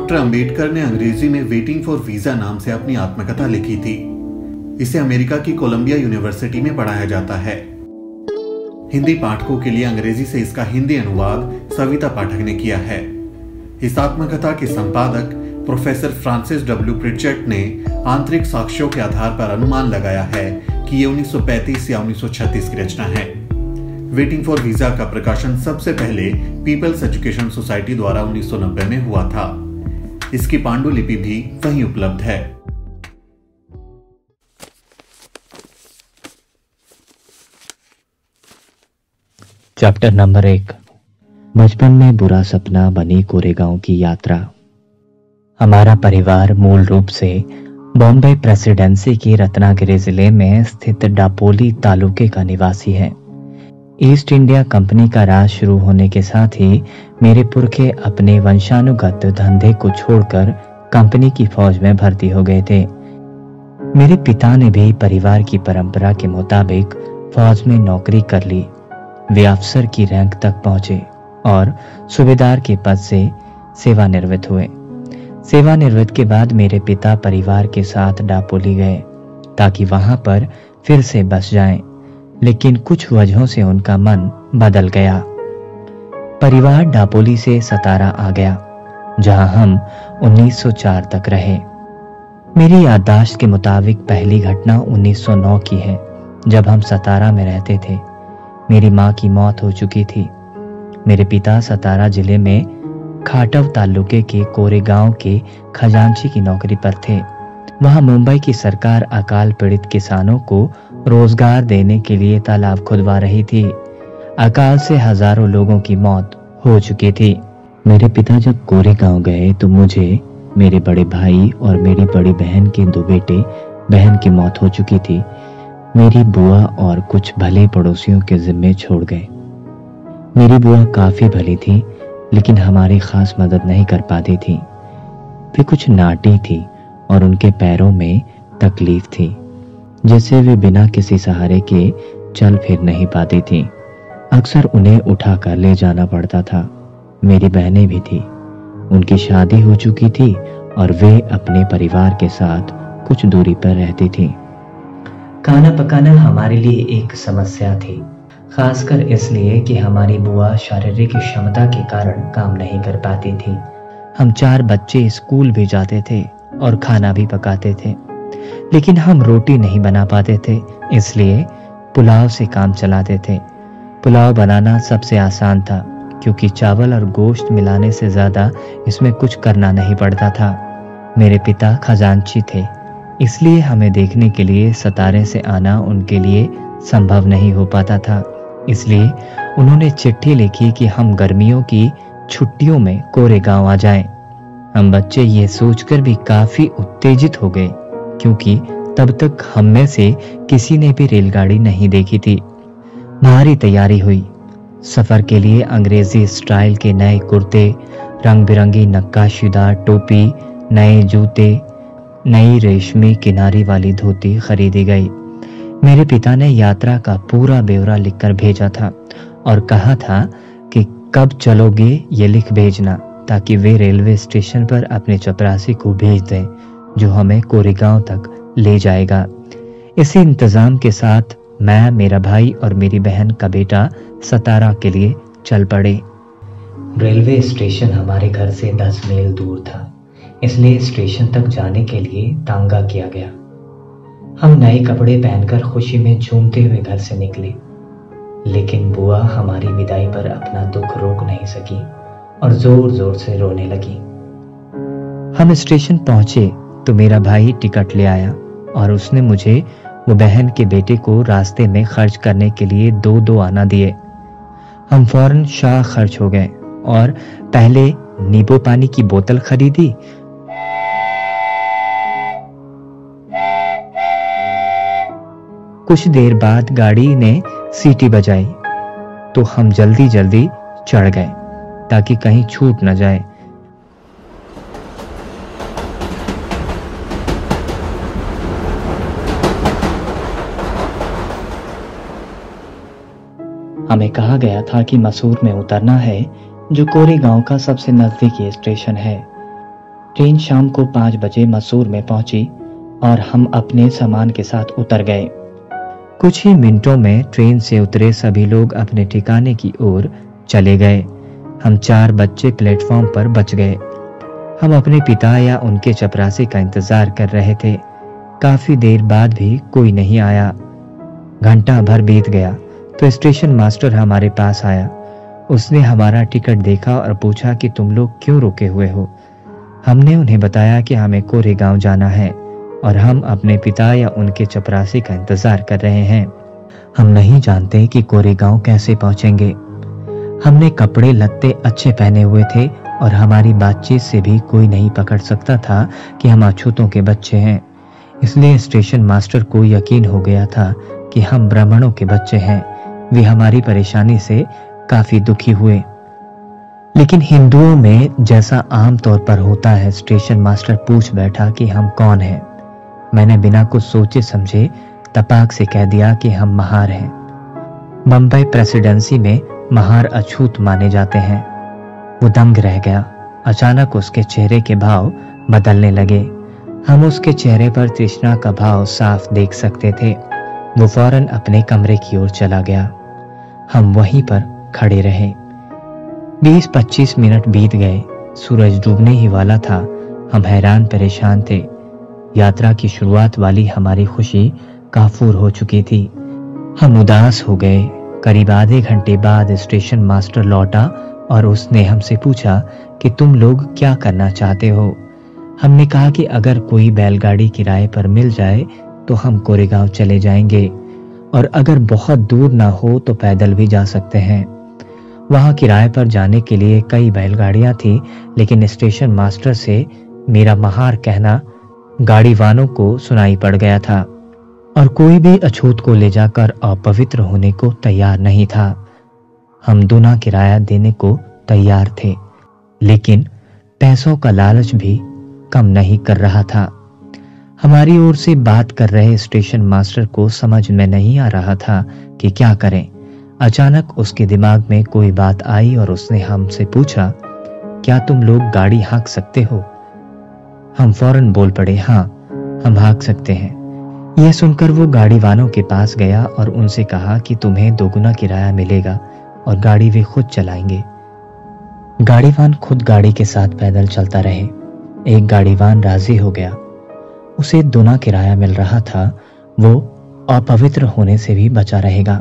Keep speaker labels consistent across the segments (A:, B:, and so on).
A: Doctor Ambedkar ने अंग्रेजी में वेटिंग फॉर वीजा नाम से अपनी आत्मकथा लिखी थी। इसे अमेरिका की कोलंबिया यूनिवर्सिटी में पढ़ाया जाता है। हिंदी पाठकों के लिए अंग्रेजी से इसका हिंदी अनुवाद सविता पाठक ने किया है। इस आत्मकथा के संपादक प्रोफेसर फ्रांसिस डब्ल्यू प्रिचर्ड ने आंतरिक साक्ष्यों के आधार पर अनुमान लगाया है कि ये 1935 या 1936 की रचना है। वेटिंग फॉर वीजा का प्रकाशन सबसे पहले पीपल्स एजुकेशन सोसाइटी द्वारा 1990 में हुआ था। इसकी पांडुलिपि भी वहीं उपलब्ध है।
B: Chapter number 1। बचपन में बुरा सपना बनी कोरेगांव की यात्रा। हमारा परिवार मूल रूप से बॉम्बे प्रेसिडेंसी की रत्नागिरी जिले में स्थित डापोली तालुके का निवासी है। ईस्ट इंडिया कंपनी का राज शुरू होने के साथ ही मेरे पुरखे अपने वंशानुगत धंधे को छोड़कर कंपनी की फौज में भर्ती हो गए थे। मेरे पिता ने भी परिवार की परंपरा के मुताबिक फौज में नौकरी कर ली। वे अफसर की रैंक तक पहुंचे और सूबेदार के पद से सेवानिवृत्त हुए। सेवानिवृत्त के बाद मेरे पिता परिवार के साथ डापोली गए ताकि वहां पर फिर से बस जाएं, लेकिन कुछ वजहों से उनका मन बदल गया। परिवार डापोली से सतारा आ गया, जहां हम 1904 तक रहे। मेरी याददाश्त के मुताबिक पहली घटना 1909 की है, जब हम सतारा में रहते थे। मेरी मां की मौत हो चुकी थी। मेरे पिता सतारा जिले में खाटव तालुके के कोरेगांव के खजांची की नौकरी पर थे। वहां मुंबई की सरकार अकाल पीड़ित किसानों को रोजगार देने के लिए तालाब खुदवा रही थी। अकाल से हजारों लोगों की मौत हो चुकी थी। मेरे पिता जब कोरेगांव गए तो मुझे, मेरे बड़े भाई और मेरी बड़ी बहन के 2 बेटे बहन की मौत हो चुकी थी। मेरी बुआ और कुछ भले पड़ोसियों के जिम्मे छोड़ गए। मेरी बुआ काफी भली थी, लेकिन हमारी खास मदद नहीं कर पाती थी। वे कुछ नाटी थी और उनके पैरों में तकलीफ थी, जिससे वे बिना किसी सहारे के चल फिर नहीं पाती थी। अक्सर उन्हें उठाकर ले जाना पड़ता था। मेरी बहनें भी थी। उनकी शादी हो चुकी थी और वे अपने परिवार के साथ कुछ दूरी पर रहती थी। खाना पकाना हमारे लिए एक समस्या थी, खासकर इसलिए कि हमारी बुआ शारीरिक क्षमता के कारण काम नहीं कर पाती थी। हम 4 बच्चे स्कूल भी जाते थे और खाना भी पकाते थे, लेकिन हम रोटी नहीं बना पाते थे, इसलिए पुलाव से काम चलाते थे। पुलाव बनाना सबसे आसान था, क्योंकि चावल और गोश्त मिलाने से ज्यादा इसमें कुछ करना नहीं पड़ता था। मेरे पिता खजांची थे, इसलिए हमें देखने के लिए सतारे से आना उनके लिए संभव नहीं हो पाता था। इसलिए उन्होंने चिट्ठी लिखी कि हम गर्मियों की छुट्टियों में कोरेगांव आ जाएं। हम बच्चे ये सोचकर भी काफी उत्तेजित हो गए, क्योंकि तब तक हम में से किसी ने भी रेलगाड़ी नहीं देखी थी। भारी तैयारी हुई। सफर के लिए अंग्रेजी स्टाइल के नए कुर्ते, रंग बिरंगी नक्काशीदार टोपी, नए जूते, नई रेशमी किनारी वाली धोती खरीदी गई। मेरे पिता ने यात्रा का पूरा ब्यौरा लिखकर भेजा था और कहा था कि कब चलोगे ये लिख भेजना, ताकि वे रेलवे स्टेशन पर अपने चपरासी को भेज दें, जो हमें कोरेगांव तक ले जाएगा। इसी इंतजाम के साथ मैं, मेरा भाई और मेरी बहन का बेटा सतारा के लिए चल पड़े। रेलवे स्टेशन हमारे घर से 10 मील दूर था, इसलिए स्टेशन तक जाने के लिए तांगा किया गया। हम नए कपड़े पहनकर खुशी में झूमते हुए घर से निकले, लेकिन बुआ हमारी विदाई पर अपना दुख रोक नहीं सकी और जोर जोर से रोने लगी। हम स्टेशन पहुंचे तो मेरा भाई टिकट ले आया और उसने मुझे वो बहन के बेटे को रास्ते में खर्च करने के लिए 2 आना दिए। हम फौरन शाह खर्च हो गए और पहले नींबू पानी की बोतल खरीदी, कुछ देर बाद गाड़ी ने सीटी बजाई तो हम जल्दी जल्दी चढ़ गए ताकि कहीं छूट न जाए। हमें कहा गया था कि मसूर में उतरना है, जो कोरेगांव का सबसे नजदीकी स्टेशन है। ट्रेन शाम को 5 बजे मैसूर में पहुंची और हम अपने सामान के साथ उतर गए। कुछ ही मिनटों में ट्रेन से उतरे सभी लोग अपने ठिकाने की ओर चले गए। हम 4 बच्चे प्लेटफॉर्म पर बच गए। हम अपने पिता या उनके चपरासी का इंतजार कर रहे थे। काफी देर बाद भी कोई नहीं आया। घंटा भर बीत गया तो स्टेशन मास्टर हमारे पास आया। उसने हमारा टिकट देखा और पूछा कि तुम लोग क्यों रुके हुए हो। हमने उन्हें बताया कि हमें कोरेगांव जाना है और हम अपने पिता या उनके चपरासी का इंतजार कर रहे हैं। हम नहीं जानते कि कोरेगांव कैसे पहुंचेंगे। हमने कपड़े लत्ते अच्छे पहने हुए थे और हमारी बातचीत से भी कोई नहीं पकड़ सकता था कि हम अछूतों के बच्चे हैं। इसलिए स्टेशन मास्टर को यकीन हो गया था कि हम ब्राह्मणों के बच्चे हैं। वे हमारी परेशानी से काफी दुखी हुए। लेकिन हिंदुओं में जैसा आम तौर पर होता है, स्टेशन मास्टर पूछ बैठा कि हम कौन हैं। मैंने बिना कुछ सोचे समझे तपाक से कह दिया कि हम महार हैं। बम्बई प्रेसिडेंसी में महार अछूत माने जाते हैं। वो दंग रह गया। अचानक उसके चेहरे के भाव बदलने लगे। हम उसके चेहरे पर तृष्णा का भाव साफ देख सकते थे। वो फौरन अपने कमरे की ओर चला गया। हम वहीं पर खड़े रहे। 20-25 मिनट बीत गए। सूरज डूबने ही वाला था। हम हैरान परेशान थे। यात्रा की शुरुआत वाली हमारी खुशी काफूर हो चुकी थी। हम उदास हो गए। करीब आधे घंटे बाद स्टेशन मास्टर लौटा और उसने हमसे पूछा कि तुम लोग क्या करना चाहते हो। हमने कहा कि अगर कोई बैलगाड़ी किराए पर मिल जाए तो हम कोरेगांव चले जाएंगे और अगर बहुत दूर ना हो तो पैदल भी जा सकते हैं। वहां किराए पर जाने के लिए कई बैलगाड़ियां थी, लेकिन स्टेशन मास्टर से मेरा महार कहना गाड़ी वालों को सुनाई पड़ गया था और कोई भी अछूत को ले जाकर अपवित्र होने को तैयार नहीं था। हम दूना किराया देने को तैयार थे, लेकिन पैसों का लालच भी कम नहीं कर रहा था। हमारी ओर से बात कर रहे स्टेशन मास्टर को समझ में नहीं आ रहा था कि क्या करें। अचानक उसके दिमाग में कोई बात आई और उसने हमसे पूछा, क्या तुम लोग गाड़ी हाँक सकते हो? हम फौरन बोल पड़े, हाँ, हम हाँक सकते हैं। यह सुनकर वो गाड़ी वालों के पास गया और उनसे कहा कि तुम्हें दोगुना किराया मिलेगा और गाड़ी वे खुद चलाएंगे। गाड़ीवान खुद गाड़ी के साथ पैदल चलता रहे। एक गाड़ीवान राजी हो गया। उसे दोना किराया मिल रहा था। वो अपवित्र होने से भी बचा रहेगा।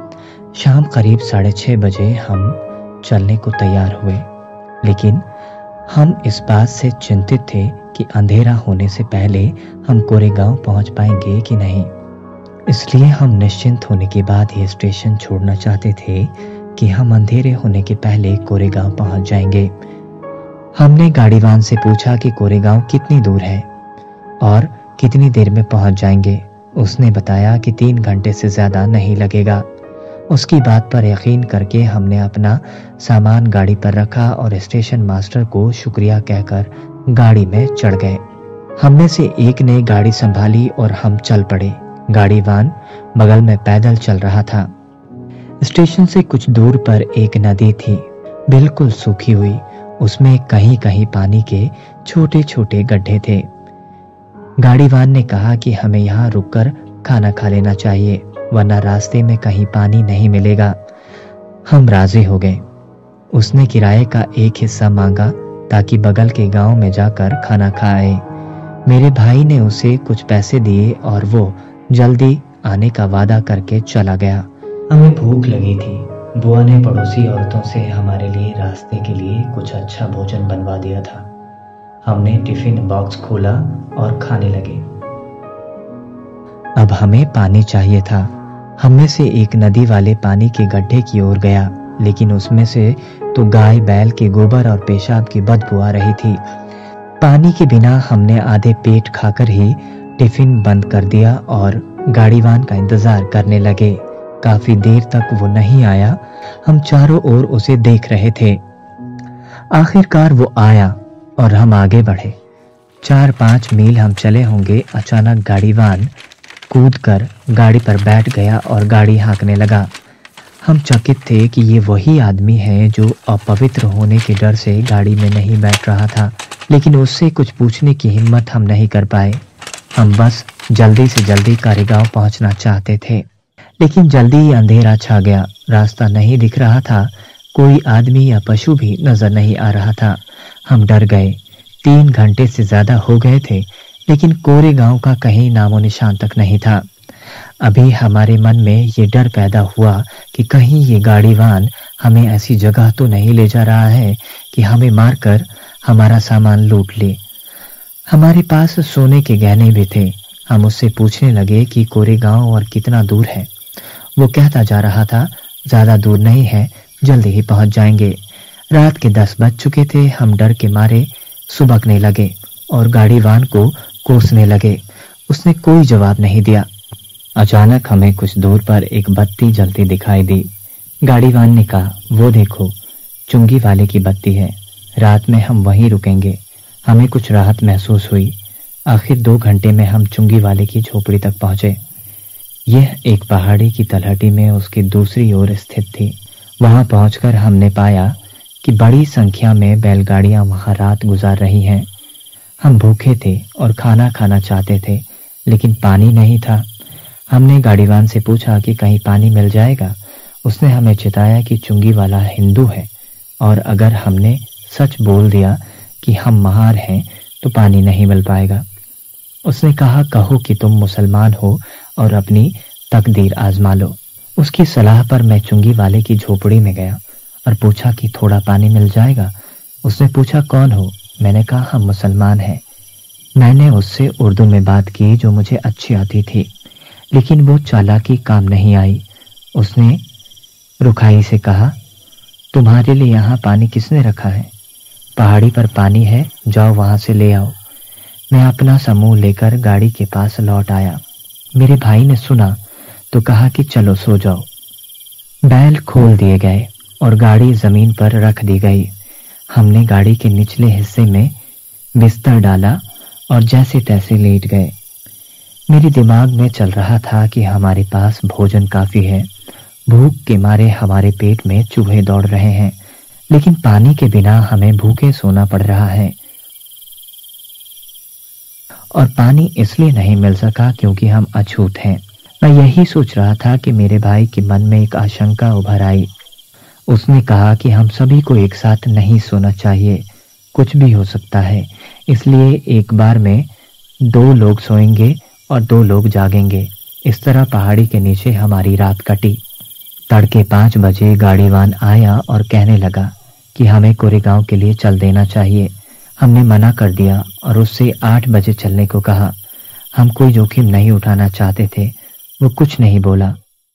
B: शाम करीब 6:30 बजे हम चलने को तैयार हुए, लेकिन हम इस बात से चिंतित थे कि अंधेरा होने से पहले हम कोरेगांव पहुंच पाएंगे कि नहीं। इसलिए हम निश्चिंत होने के बाद ही स्टेशन छोड़ना चाहते थे कि हम अंधेरे होने के पहले कोरेगांव पहुंच जाएंगे। हमने गाड़ीवान से पूछा कि कोरेगांव कितनी दूर है और कितनी देर में पहुंच जाएंगे। उसने बताया कि 3 घंटे से ज्यादा नहीं लगेगा। उसकी बात पर यकीन करके हमने अपना सामान गाड़ी पर रखा और स्टेशन मास्टर को शुक्रिया कहकर गाड़ी में चढ़ गए। हमने से एक ने गाड़ी संभाली और हम चल पड़े। गाड़ीवान बगल में पैदल चल रहा था। स्टेशन से कुछ दूर पर एक नदी थी, बिल्कुल सूखी हुई। उसमें कहीं कहीं पानी के छोटे छोटे गड्ढे थे। गाड़ीवान ने कहा कि हमें यहाँ रुककर खाना खा लेना चाहिए, वरना रास्ते में कहीं पानी नहीं मिलेगा। हम राजी हो गए। उसने किराए का एक हिस्सा मांगा ताकि बगल के गांव में जाकर खाना खाए। मेरे भाई ने उसे कुछ पैसे दिए और वो जल्दी आने का वादा करके चला गया। हमें भूख लगी थी। बुआ ने पड़ोसी औरतों से हमारे लिए रास्ते के लिए कुछ अच्छा भोजन बनवा दिया था। हमने टिफिन बॉक्स खोला और खाने लगे। अब हमें पानी चाहिए था। हम में से एक नदी वाले पानी के गड्ढे की ओर गया, लेकिन उसमें से तो गाय बैल के गोबर और पेशाब की बदबू आ रही थी। पानी के बिना हमने आधे पेट खाकर ही टिफिन बंद कर दिया और गाड़ीवान का इंतजार करने लगे। काफी देर तक वो नहीं आया। हम चारों ओर उसे देख रहे थे। आखिरकार वो आया और हम आगे बढ़े। 4-5 मील हम चले होंगे। अचानक गाड़ीवान कूदकर गाड़ी पर बैठ गया और गाड़ी हाँकने लगा। हम चकित थे कि ये वही आदमी है जो अपवित्र होने के डर से गाड़ी में नहीं बैठ रहा था। लेकिन उससे कुछ पूछने की हिम्मत हम नहीं कर पाए। हम बस जल्दी से जल्दी कारेगांव पहुंचना चाहते थे, लेकिन जल्दी ही अंधेरा छा गया। रास्ता नहीं दिख रहा था, कोई आदमी या पशु भी नजर नहीं आ रहा था। हम डर गए। 3 घंटे से ज्यादा हो गए थे, लेकिन कोरेगांव का कहीं नामो निशान तक नहीं था। अभी हमारे मन में ये डर पैदा हुआ कि कहीं ये गाड़ीवान हमें ऐसी जगह तो नहीं ले जा रहा है कि हमें मारकर हमारा सामान लूट ले। हमारे पास सोने के गहने भी थे। हम उससे पूछने लगे कि कोरेगांव और कितना दूर है। वो कहता जा रहा था, ज्यादा दूर नहीं है, जल्दी ही पहुंच जाएंगे। रात के 10 बज चुके थे। हम डर के मारे सुबकने लगे और गाड़ीवान को कोसने लगे। उसने कोई जवाब नहीं दिया। अचानक हमें कुछ दूर पर एक बत्ती जलती दिखाई दी। गाड़ीवान ने कहा, वो देखो, चुंगी वाले की बत्ती है। रात में हम वहीं रुकेंगे। हमें कुछ राहत महसूस हुई। आखिर 2 घंटे में हम चुंगी वाले की झोपड़ी तक पहुंचे। यह एक पहाड़ी की तलहटी में उसकी दूसरी ओर स्थित थी। वहां पहुंचकर हमने पाया कि बड़ी संख्या में बैलगाड़ियां वहां रात गुजार रही हैं। हम भूखे थे और खाना खाना चाहते थे, लेकिन पानी नहीं था। हमने गाड़ीवान से पूछा कि कहीं पानी मिल जाएगा। उसने हमें चिताया कि चुंगी वाला हिंदू है और अगर हमने सच बोल दिया कि हम महार हैं तो पानी नहीं मिल पाएगा। उसने कहा, कहो कि तुम मुसलमान हो और अपनी तकदीर आजमा लो। उसकी सलाह पर मैं चुंगी वाले की झोपड़ी में गया और पूछा कि थोड़ा पानी मिल जाएगा। उसने पूछा, कौन हो? मैंने कहा, हम मुसलमान हैं। मैंने उससे उर्दू में बात की जो मुझे अच्छी आती थी, लेकिन वो चालाकी काम नहीं आई। उसने रुखाई से कहा, तुम्हारे लिए यहाँ पानी किसने रखा है? पहाड़ी पर पानी है, जाओ वहां से ले आओ। मैं अपना समूह लेकर गाड़ी के पास लौट आया। मेरे भाई ने सुना तो कहा कि चलो सो जाओ। बैल खोल दिए गए और गाड़ी जमीन पर रख दी गई। हमने गाड़ी के निचले हिस्से में बिस्तर डाला और जैसे तैसे लेट गए। मेरे दिमाग में चल रहा था कि हमारे पास भोजन काफी है। भूख के मारे हमारे पेट में चूहे दौड़ रहे हैं, लेकिन पानी के बिना हमें भूखे सोना पड़ रहा है। और पानी इसलिए नहीं मिल सका क्योंकि हम अछूत हैं। मैं यही सोच रहा था कि मेरे भाई के मन में एक आशंका उभर आई। उसने कहा कि हम सभी को एक साथ नहीं सोना चाहिए, कुछ भी हो सकता है, इसलिए एक बार में 2 लोग सोएंगे और 2 लोग जागेंगे। इस तरह पहाड़ी के नीचे हमारी रात कटी। तड़के 5 बजे गाड़ीवान आया और कहने लगा कि हमें कोरेगांव के लिए चल देना चाहिए। हमने मना कर दिया और उससे 8 बजे चलने को कहा। हम कोई जोखिम नहीं उठाना चाहते थे। वो कुछ नहीं बोला।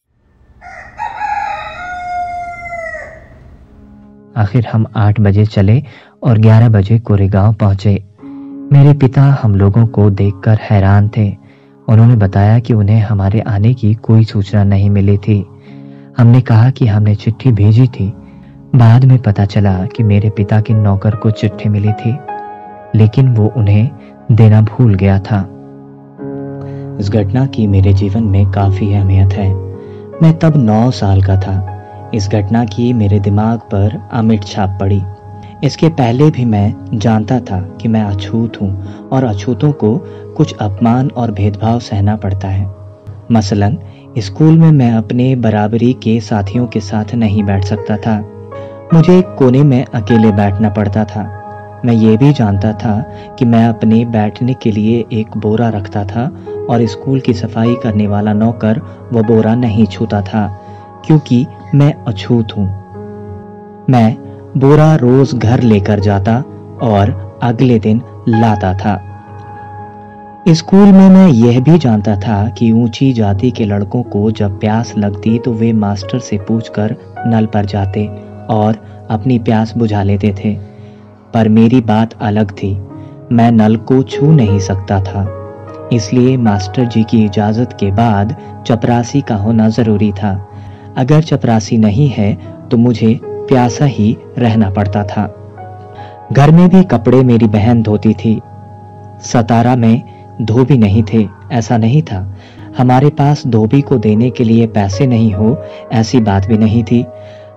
B: आखिर हम 8 बजे चले और 11 बजे कोरेगांव पहुंचे। मेरे पिता हम लोगों को देखकर हैरान थे। उन्होंने बताया कि उन्हें हमारे आने की कोई सूचना नहीं मिली थी। हमने कहा कि हमने चिट्ठी भेजी थी। बाद में पता चला कि मेरे पिता के नौकर को चिट्ठी मिली थी, लेकिन वो उन्हें देना भूल गया था। इस घटना की मेरे जीवन में काफी अहमियत है। मैं तब 9 साल का था। इस घटना की मेरे दिमाग पर अमिट छाप पड़ी। इसके पहले भी मैं जानता था कि मैं अछूत हूँ और अछूतों को कुछ अपमान और भेदभाव सहना पड़ता है। मसलन स्कूल में मैं अपने बराबरी के साथियों के साथ नहीं बैठ सकता था। मुझे एक कोने में अकेले बैठना पड़ता था। मैं ये भी जानता था कि मैं अपने बैठने के लिए एक बोरा रखता था और स्कूल की सफाई करने वाला नौकर वो बोरा नहीं छूता था, क्योंकि मैं अछूत हूँ। मैं बोरा रोज घर लेकर जाता और अगले दिन लाता था। स्कूल में मैं यह भी जानता था कि ऊंची जाति के लड़कों को जब प्यास लगती तो वे मास्टर से पूछकर नल पर जाते और अपनी प्यास बुझा लेते थे। पर मेरी बात अलग थी। मैं नल को छू नहीं सकता था, इसलिए मास्टर जी की इजाजत के बाद चपरासी का होना जरूरी था। अगर चपरासी नहीं है तो मुझे प्यासा ही रहना पड़ता था। घर में भी कपड़े मेरी बहन धोती थी। सतारा में धोबी नहीं थे, ऐसा नहीं था। हमारे पास धोबी को देने के लिए पैसे नहीं हो, ऐसी बात भी नहीं थी।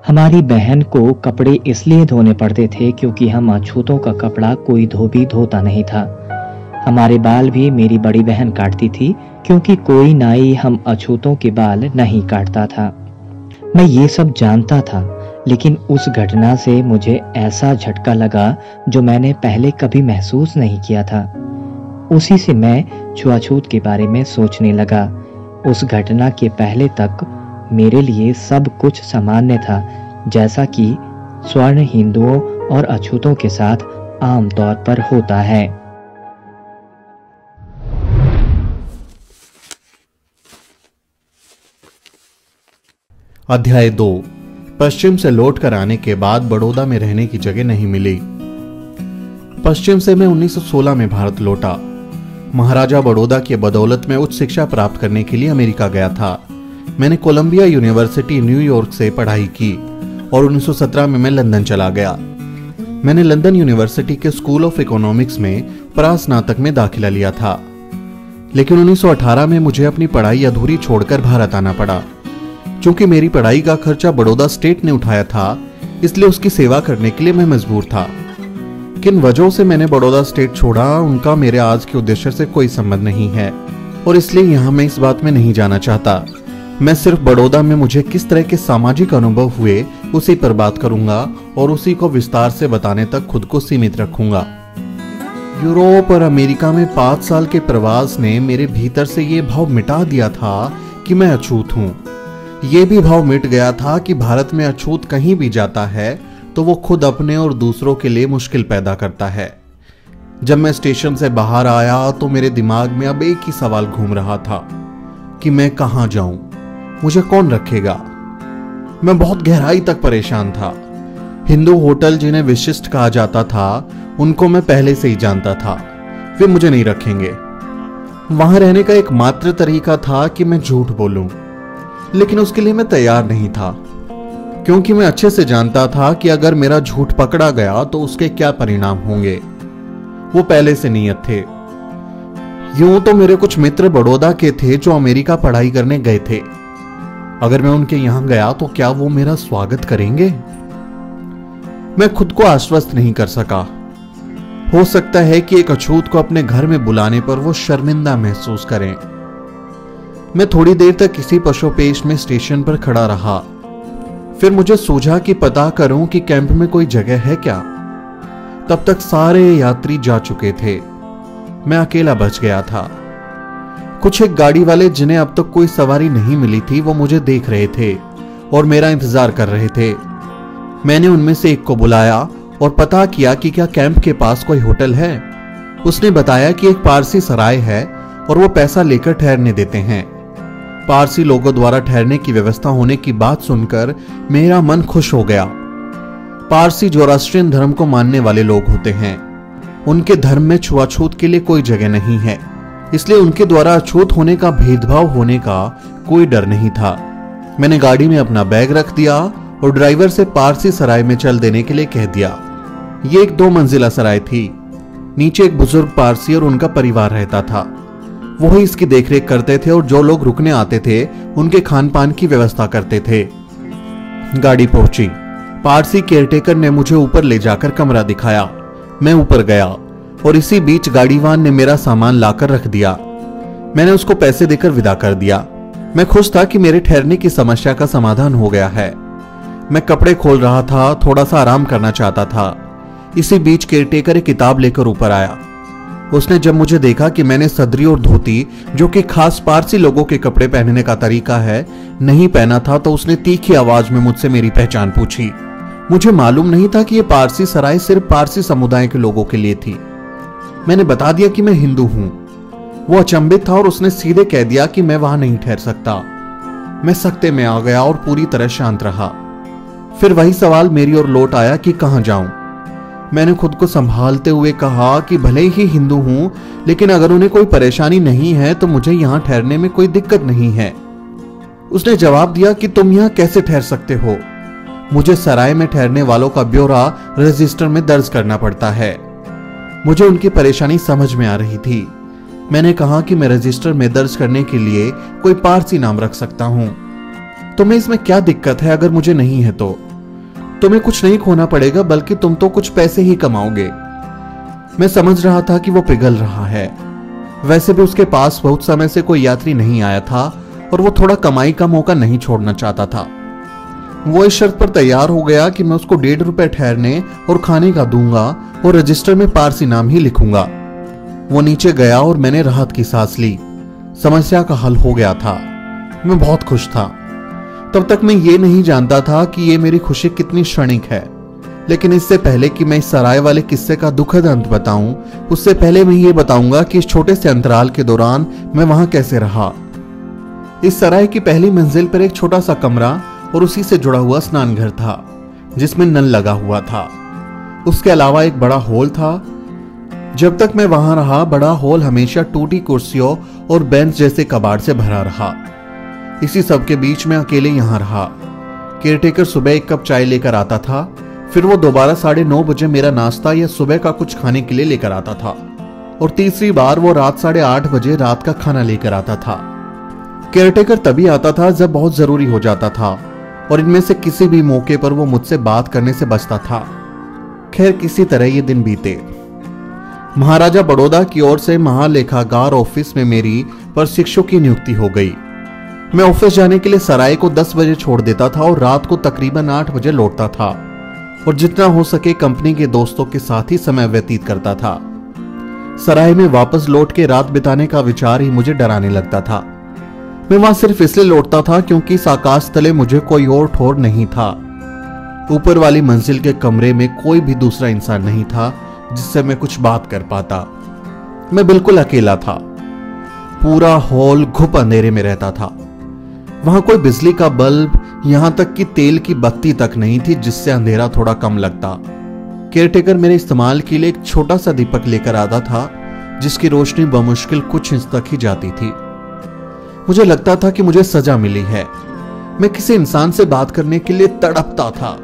B: हमारी बहन को कपड़े इसलिए धोने पड़ते थे क्योंकि हम अछूतों का कपड़ा कोई भी धोता नहीं था। हमारे बाल भी मेरी बड़ी बहन काटती थी क्योंकि कोई नाई हम अछूतों के बाल नहीं काटता था। मैं ये सब जानता था, लेकिन उस घटना से मुझे ऐसा झटका लगा जो मैंने पहले कभी महसूस नहीं किया था। उसी से मैं छुआछूत के बारे में सोचने लगा। उस घटना के पहले तक मेरे लिए सब कुछ सामान्य था, जैसा कि स्वर्ण हिंदुओं और अछूतों के साथ आमतौर पर होता है।
A: अध्याय 2। पश्चिम से लौटकर आने के बाद बड़ौदा में रहने की जगह नहीं मिली। पश्चिम से मैं 1916 में भारत लौटा। महाराजा बड़ौदा की बदौलत में उच्च शिक्षा प्राप्त करने के लिए अमेरिका गया था। मैंने कोलंबिया यूनिवर्सिटी न्यूयॉर्क से पढ़ाई की और 1917 में मैं लंदन चला गया। मैंने लंदन यूनिवर्सिटी के स्कूल ऑफ इकोनॉमिक्स में परास्नातक में दाखिला लिया था, लेकिन 1918 में मुझे अपनी पढ़ाई अधूरी छोड़कर भारत आना पड़ा। चूंकि मेरी पढ़ाई का खर्चा बड़ौदा स्टेट ने उठाया था, इसलिए उसकी सेवा करने के लिए मैं मजबूर था। किन वजहों से मैंने बड़ौदा स्टेट छोड़ा, उनका मेरे आज के उद्देश्य से कोई संबंध नहीं है और इसलिए यहां मैं इस बात में नहीं जाना चाहता। मैं सिर्फ बड़ौदा में मुझे किस तरह के सामाजिक अनुभव हुए उसी पर बात करूंगा और उसी को विस्तार से बताने तक खुद को सीमित रखूंगा। यूरोप और अमेरिका में 5 साल के प्रवास ने मेरे भीतर से ये भाव मिटा दिया था कि मैं अछूत हूं। ये भी भाव मिट गया था कि भारत में अछूत कहीं भी जाता है तो वो खुद अपने और दूसरों के लिए मुश्किल पैदा करता है। जब मैं स्टेशन से बाहर आया तो मेरे दिमाग में अब एक ही सवाल घूम रहा था कि मैं कहां जाऊं, मुझे कौन रखेगा। मैं बहुत गहराई तक परेशान था। हिंदू होटल जिन्हें विशिष्ट कहा जाता था, उनको मैं पहले से ही जानता था, वे मुझे नहीं रखेंगे। वहां रहने का एकमात्र तरीका था कि मैं झूठ बोलूं, लेकिन उसके लिए मैं तैयार नहीं था, क्योंकि मैं अच्छे से जानता था कि अगर मेरा झूठ पकड़ा गया तो उसके क्या परिणाम होंगे। वो पहले से नियत थे। यूं तो मेरे कुछ मित्र बड़ौदा के थे जो अमेरिका पढ़ाई करने गए थे। अगर मैं उनके यहां गया तो क्या वो मेरा स्वागत करेंगे? मैं खुद को आश्वस्त नहीं कर सका। हो सकता है कि एक अछूत को अपने घर में बुलाने पर वो शर्मिंदा महसूस करें। मैं थोड़ी देर तक किसी पशुपेश में स्टेशन पर खड़ा रहा। फिर मुझे सूझा कि पता करूं कि कैंप में कोई जगह है क्या। तब तक सारे यात्री जा चुके थे। मैं अकेला बच गया था। कुछ एक गाड़ी वाले जिन्हें अब तक कोई सवारी नहीं मिली थी, वो मुझे देख रहे थे और मेरा इंतजार कर रहे थे। मैंने उनमें से एक को बुलाया और पता किया कि क्या कैंप के पास कोई होटल है। उसने बताया कि एक पारसी सराय है और वो पैसा लेकर ठहरने देते हैं। पारसी लोगों द्वारा ठहरने की व्यवस्था होने की बात सुनकर मेरा मन खुश हो गया। पारसी जोरास्ट्रियन धर्म को मानने वाले लोग होते हैं। उनके धर्म में छुआछूत के लिए कोई जगह नहीं है, इसलिए उनके द्वारा अछूत होने का, भेदभाव होने का कोई डर नहीं था। मैंने गाड़ी में अपना बैग रख दिया और ड्राइवर से पारसी सराय में चल देने के लिए कह दिया। ये एक 2 मंजिला सराय थी। नीचे एक बुजुर्ग पारसी और उनका परिवार रहता था। वो ही इसकी देखरेख करते थे और जो लोग रुकने आते थे उनके खान पान की व्यवस्था करते थे। गाड़ी पहुंची। पारसी केयरटेकर ने मुझे ऊपर ले जाकर कमरा दिखाया। मैं ऊपर गया और इसी बीच गाड़ीवान ने मेरा सामान लाकर रख दिया। मैंने उसको पैसे देकर विदा कर दिया। मैं खुश था कि मेरे ठहरने की समस्या का समाधान हो गया है। मैं कपड़े खोल रहा था, थोड़ा सा आराम करना चाहता था। इसी बीच केयरटेकर एक किताब लेकर ऊपर आया। उसने जब मुझे देखा कि मैंने सदरी और धोती, जो कि खास पारसी लोगों के कपड़े पहनने का तरीका है, नहीं पहना था, तो उसने तीखी आवाज में मुझसे मेरी पहचान पूछी। मुझे मालूम नहीं था कि यह पारसी सराय सिर्फ पारसी समुदाय के लोगों के लिए थी। मैंने बता दिया कि मैं हिंदू हूं। वो अचंभित था और उसने सीधे कह दिया कि मैं वहां नहीं ठहर सकता। मैं सख्ते में आ गया और पूरी तरह शांत रहा। फिर वही सवाल मेरी ओर लौट आया कि कहां जाऊं। मैंने खुद को संभालते हुए कहा कि भले ही हिंदू हूं, लेकिन अगर उन्हें कोई परेशानी नहीं है तो मुझे यहां ठहरने में कोई दिक्कत नहीं है। उसने जवाब दिया कि तुम यहां कैसे ठहर सकते हो? मुझे सराय में ठहरने वालों का ब्यौरा रजिस्टर में दर्ज करना पड़ता है। मुझे उनकी परेशानी समझ में आ रही थी। मैंने कहा कि मैं रजिस्टर में दर्ज करने के लिए कोई पारसी नाम रख सकता हूं। तुम्हें इसमें क्या दिक्कत है अगर मुझे नहीं है तो? तुम्हें कुछ नहीं खोना पड़ेगा, बल्कि तुम तो कुछ पैसे ही कमाओगे। मैं समझ रहा था कि वो पिघल रहा है। वैसे भी उसके पास बहुत समय से कोई यात्री नहीं आया था और वो थोड़ा कमाई का मौका नहीं छोड़ना चाहता था। वो इस शर्त पर तैयार हो गया कि मैं उसको 1.5 रुपए ठहरने और खाने का दूंगा और रजिस्टर में पारसी नाम ही लिखूंगा। वो नीचे गया और मैंने राहत की सांस ली। समस्या का हल हो गया था। मैं बहुत खुश था। तब तक मैं ये नहीं जानता था कि ये मेरी खुशी कितनी क्षणिक है। लेकिन इससे पहले कि मैं इस सराय वाले किस्से का दुखद अंत बताऊं, उससे पहले मैं ये बताऊंगा कि इस छोटे से अंतराल के दौरान मैं वहां कैसे रहा। इस सराय की पहली मंजिल पर एक छोटा सा कमरा और उसी से जुड़ा हुआ स्नान घर था, जिसमें नल लगा हुआ था। उसके अलावा एक बड़ा हॉल था। जब तक मैं वहां रहा, बड़ा हॉल हमेशा टूटी कुर्सियों और बेंच जैसे कबाड़ से भरा रहा। इसी सब के बीच में अकेले यहां रहा। केयरटेकर सुबह 1 कप चाय लेकर आता था, फिर वो दोबारा 9:30 बजे मेरा नाश्ता या सुबह का कुछ खाने के लिए लेकर आता था, और तीसरी बार वो रात 8:30 बजे रात का खाना लेकर आता था। केयरटेकर तभी आता था जब बहुत जरूरी हो जाता था, और इनमें से किसी भी मौके पर वो मुझसे बात करने से बचता था। खैर, किसी तरह ये दिन बीते। महाराजा बड़ौदा की ओर से महालेखागार ऑफिस में मेरी प्रशिक्षु की नियुक्ति हो गई। मैं ऑफिस जाने के लिए सराय को 10 बजे छोड़ देता था और रात को तकरीबन 8 बजे लौटता था, और जितना हो सके कंपनी के दोस्तों के साथ ही समय व्यतीत करता था। सराय में वापस लौट के रात बिताने का विचार ही मुझे डराने लगता था। मैं वहां सिर्फ इसलिए लौटता था क्योंकि इस आकाश तले मुझे कोई और ठौर नहीं था। ऊपर वाली मंजिल के कमरे में कोई भी दूसरा इंसान नहीं था जिससे मैं कुछ बात कर पाता। मैं बिल्कुल अकेला था। पूरा हॉल घुप अंधेरे में रहता था। वहां कोई बिजली का बल्ब, यहां तक कि तेल की बत्ती तक नहीं थी जिससे अंधेरा थोड़ा कम लगता। केयरटेकर मेरे इस्तेमाल के लिए एक छोटा सा दीपक लेकर आता था, जिसकी रोशनी बमुश्किल कुछ इंच तक ही जाती थी। मुझे लगता था कि मुझे सजा मिली है। मैं किसी इंसान से बात करने के लिए तड़पता था,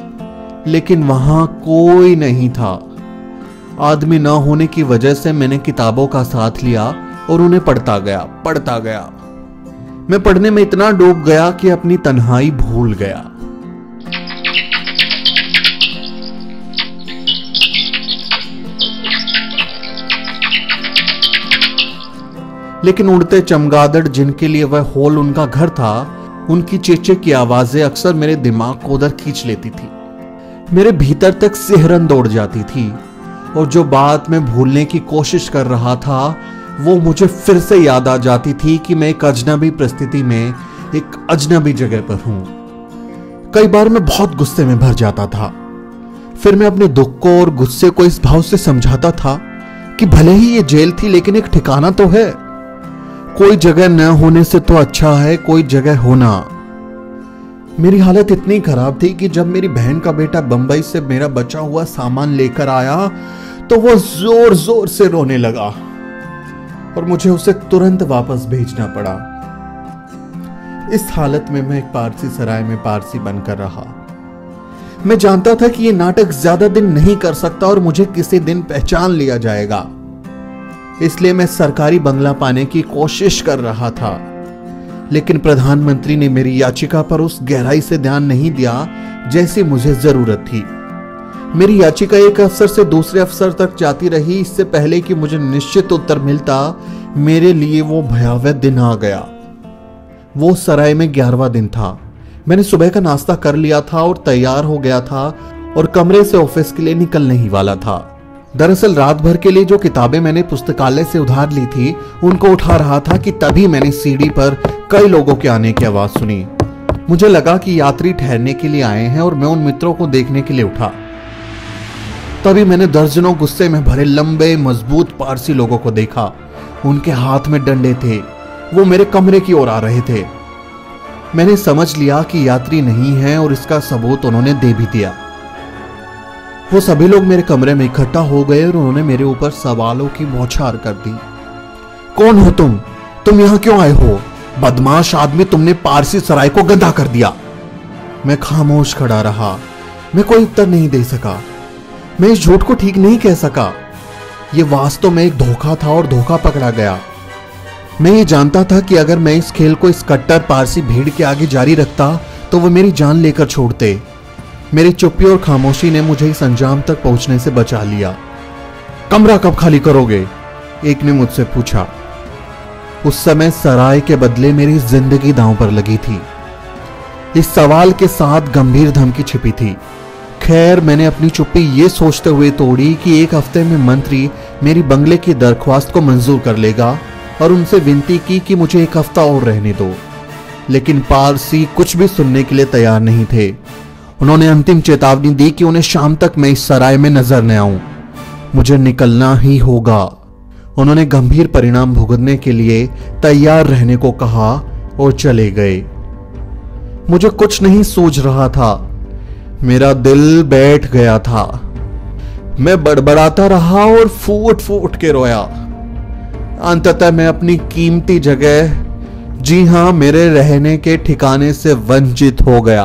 A: लेकिन वहां कोई नहीं था। आदमी न होने की वजह से मैंने किताबों का साथ लिया और उन्हें पढ़ता गया। मैं पढ़ने में इतना डूब गया कि अपनी तन्हाई भूल गया। लेकिन उड़ते चमगादड़ जिनके लिए वह हॉल उनका घर था, उनकी चेचे की आवाजें अक्सर मेरे दिमाग को उधर खींच लेती थी। मेरे भीतर तक सिहरन दौड़ जाती थी, और जो बात मैं भूलने की कोशिश कर रहा था वो मुझे फिर से याद आ जाती थी कि मैं एक अजनबी परिस्थिति में एक अजनबी जगह पर हूं। कई बार मैं बहुत गुस्से में भर जाता था। फिर मैं अपने दुख को और गुस्से को इस भाव से समझाता था कि भले ही ये जेल थी, लेकिन एक ठिकाना तो है। कोई जगह न होने से तो अच्छा है कोई जगह होना। मेरी हालत इतनी खराब थी कि जब मेरी बहन का बेटा बंबई से मेरा बचा हुआ सामान लेकर आया तो वो जोर जोर से रोने लगा और मुझे उसे तुरंत वापस भेजना पड़ा। इस हालत में मैं एक पारसी सराय में पारसी बनकर रहा। मैं जानता था कि यह नाटक ज्यादा दिन नहीं कर सकता और मुझे किसी दिन पहचान लिया जाएगा, इसलिए मैं सरकारी बंगला पाने की कोशिश कर रहा था। लेकिन प्रधानमंत्री ने मेरी याचिका पर उस गहराई से ध्यान नहीं दिया जैसी मुझे जरूरत थी। मेरी याचिका एक अफसर से दूसरे अफसर तक जाती रही। इससे पहले कि मुझे निश्चित उत्तर मिलता, मेरे लिए वो भयावह दिन आ गया। वो सराय में 11वां दिन था। मैंने सुबह का नाश्ता कर लिया था और तैयार हो गया था और कमरे से ऑफिस के लिए निकलने ही वाला था। दरअसल रात भर के लिए जो किताबें मैंने पुस्तकालय से उधार ली थी उनको उठा रहा था कि तभी मैंने सीढ़ी पर कई लोगों के आने की आवाज सुनी। मुझे लगा कि यात्री ठहरने के लिए आए हैं और मैं उन मित्रों को देखने के लिए उठा। तभी मैंने दर्जनों गुस्से में भरे लंबे मजबूत पारसी लोगों को देखा। उनके हाथ में डंडे थे। वो मेरे कमरे की ओर आ रहे थे। मैंने समझ लिया कि यात्री नहीं है और इसका सबूत उन्होंने दे भी दिया। वो सभी लोग मेरे कमरे में इकट्ठा हो गए और उन्होंने मेरे ऊपर सवालों की बौछार कर दी। कौन हो तुम? तुम यहां क्यों आए हो? बदमाश आदमी, तुमने पारसी सराय को गंदा कर दिया। मैं खामोश खड़ा रहा। मैं कोई उत्तर नहीं दे सका। मैं इस झूठ को ठीक नहीं कह सका। यह वास्तव में एक धोखा था और धोखा पकड़ा गया। मैं ये जानता था कि अगर मैं इस खेल को इस कट्टर पारसी भीड़ के आगे जारी रखता तो वो मेरी जान लेकर छोड़ते। मेरी चुप्पी और खामोशी ने मुझे इस अंजाम तक पहुंचने से बचा लिया। कमरा कब खाली करोगे? एक ने मुझसे पूछा। उस समय सराय के बदले मेरी जिंदगी दांव पर लगी थी। इस सवाल के साथ गंभीर धमकी छिपी थी। खैर, मैंने अपनी चुप्पी ये सोचते हुए तोड़ी कि एक हफ्ते में मंत्री मेरी बंगले की दरख्वास्त को मंजूर कर लेगा और उनसे विनती की कि मुझे एक हफ्ता और रहने दो। लेकिन पारसी कुछ भी सुनने के लिए तैयार नहीं थे। उन्होंने अंतिम चेतावनी दी कि उन्हें शाम तक मैं इस सराय में नजर न आऊं। मुझे निकलना ही होगा। उन्होंने गंभीर परिणाम भुगतने के लिए तैयार रहने को कहा और चले गए। मुझे कुछ नहीं सूझ रहा था। मेरा दिल बैठ गया था। मैं बड़बड़ाता रहा और फूट फूट के रोया। अंततः मैं अपनी कीमती जगह, जी हां, मेरे रहने के ठिकाने से वंचित हो गया।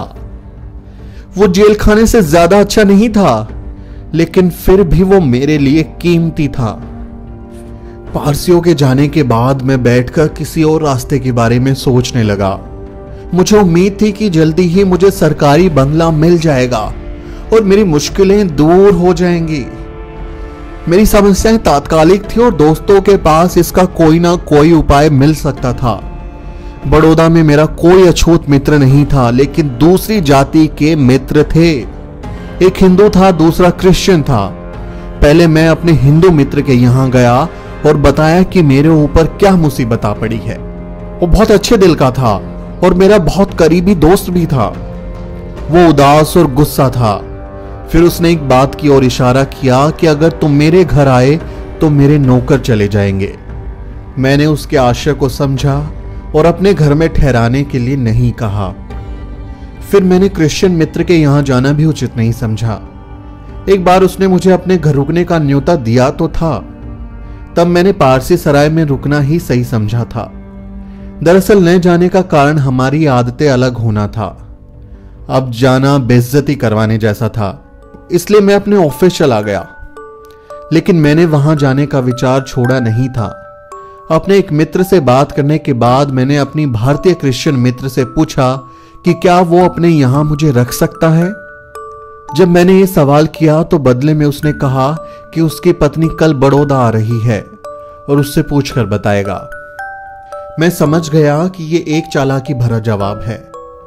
A: वो जेल खाने से ज्यादा अच्छा नहीं था, लेकिन फिर भी वो मेरे लिए कीमती था। पारसियों के जाने के बाद मैं बैठकर किसी और रास्ते के बारे में सोचने लगा। मुझे उम्मीद थी कि जल्दी ही मुझे सरकारी बंगला मिल जाएगा और मेरी मुश्किलें दूर हो जाएंगी। मेरी समस्याएं तात्कालिक थी और दोस्तों के पास इसका कोई ना कोई उपाय मिल सकता था। बड़ौदा में मेरा कोई अछूत मित्र नहीं था, लेकिन दूसरी जाति के मित्र थे। एक हिंदू था, दूसरा क्रिश्चियन था। पहले मैं अपने हिंदू मित्र के यहां गया और बताया कि मेरे ऊपर क्या मुसीबत आ पड़ी है। वो बहुत अच्छे दिल का था और मेरा बहुत करीबी दोस्त भी था। वो उदास और गुस्सा था। फिर उसने एक बात की ओर इशारा किया कि अगर तुम मेरे घर आए तो मेरे नौकर चले जाएंगे। मैंने उसके आशय को समझा और अपने घर में ठहराने के लिए नहीं कहा। फिर मैंने क्रिश्चियन मित्र के यहां जाना भी उचित नहीं समझा। एक बार उसने मुझे अपने घर रुकने का न्योता दिया तो था, तब मैंने पारसी सराय में रुकना ही सही समझा था। दरअसल न जाने का कारण हमारी आदतें अलग होना था। अब जाना बेइज्जती करवाने जैसा था, इसलिए मैं अपने ऑफिस चला गया। लेकिन मैंने वहां जाने का विचार छोड़ा नहीं था। अपने एक मित्र से बात करने के बाद मैंने अपनी भारतीय क्रिश्चियन मित्र से पूछा कि क्या वो अपने यहां मुझे रख सकता है। जब मैंने ये सवाल किया तो बदले में उसने कहा कि उसकी पत्नी कल बड़ौदा आ रही है और उससे पूछकर बताएगा। मैं समझ गया कि ये एक चालाकी भरा जवाब है।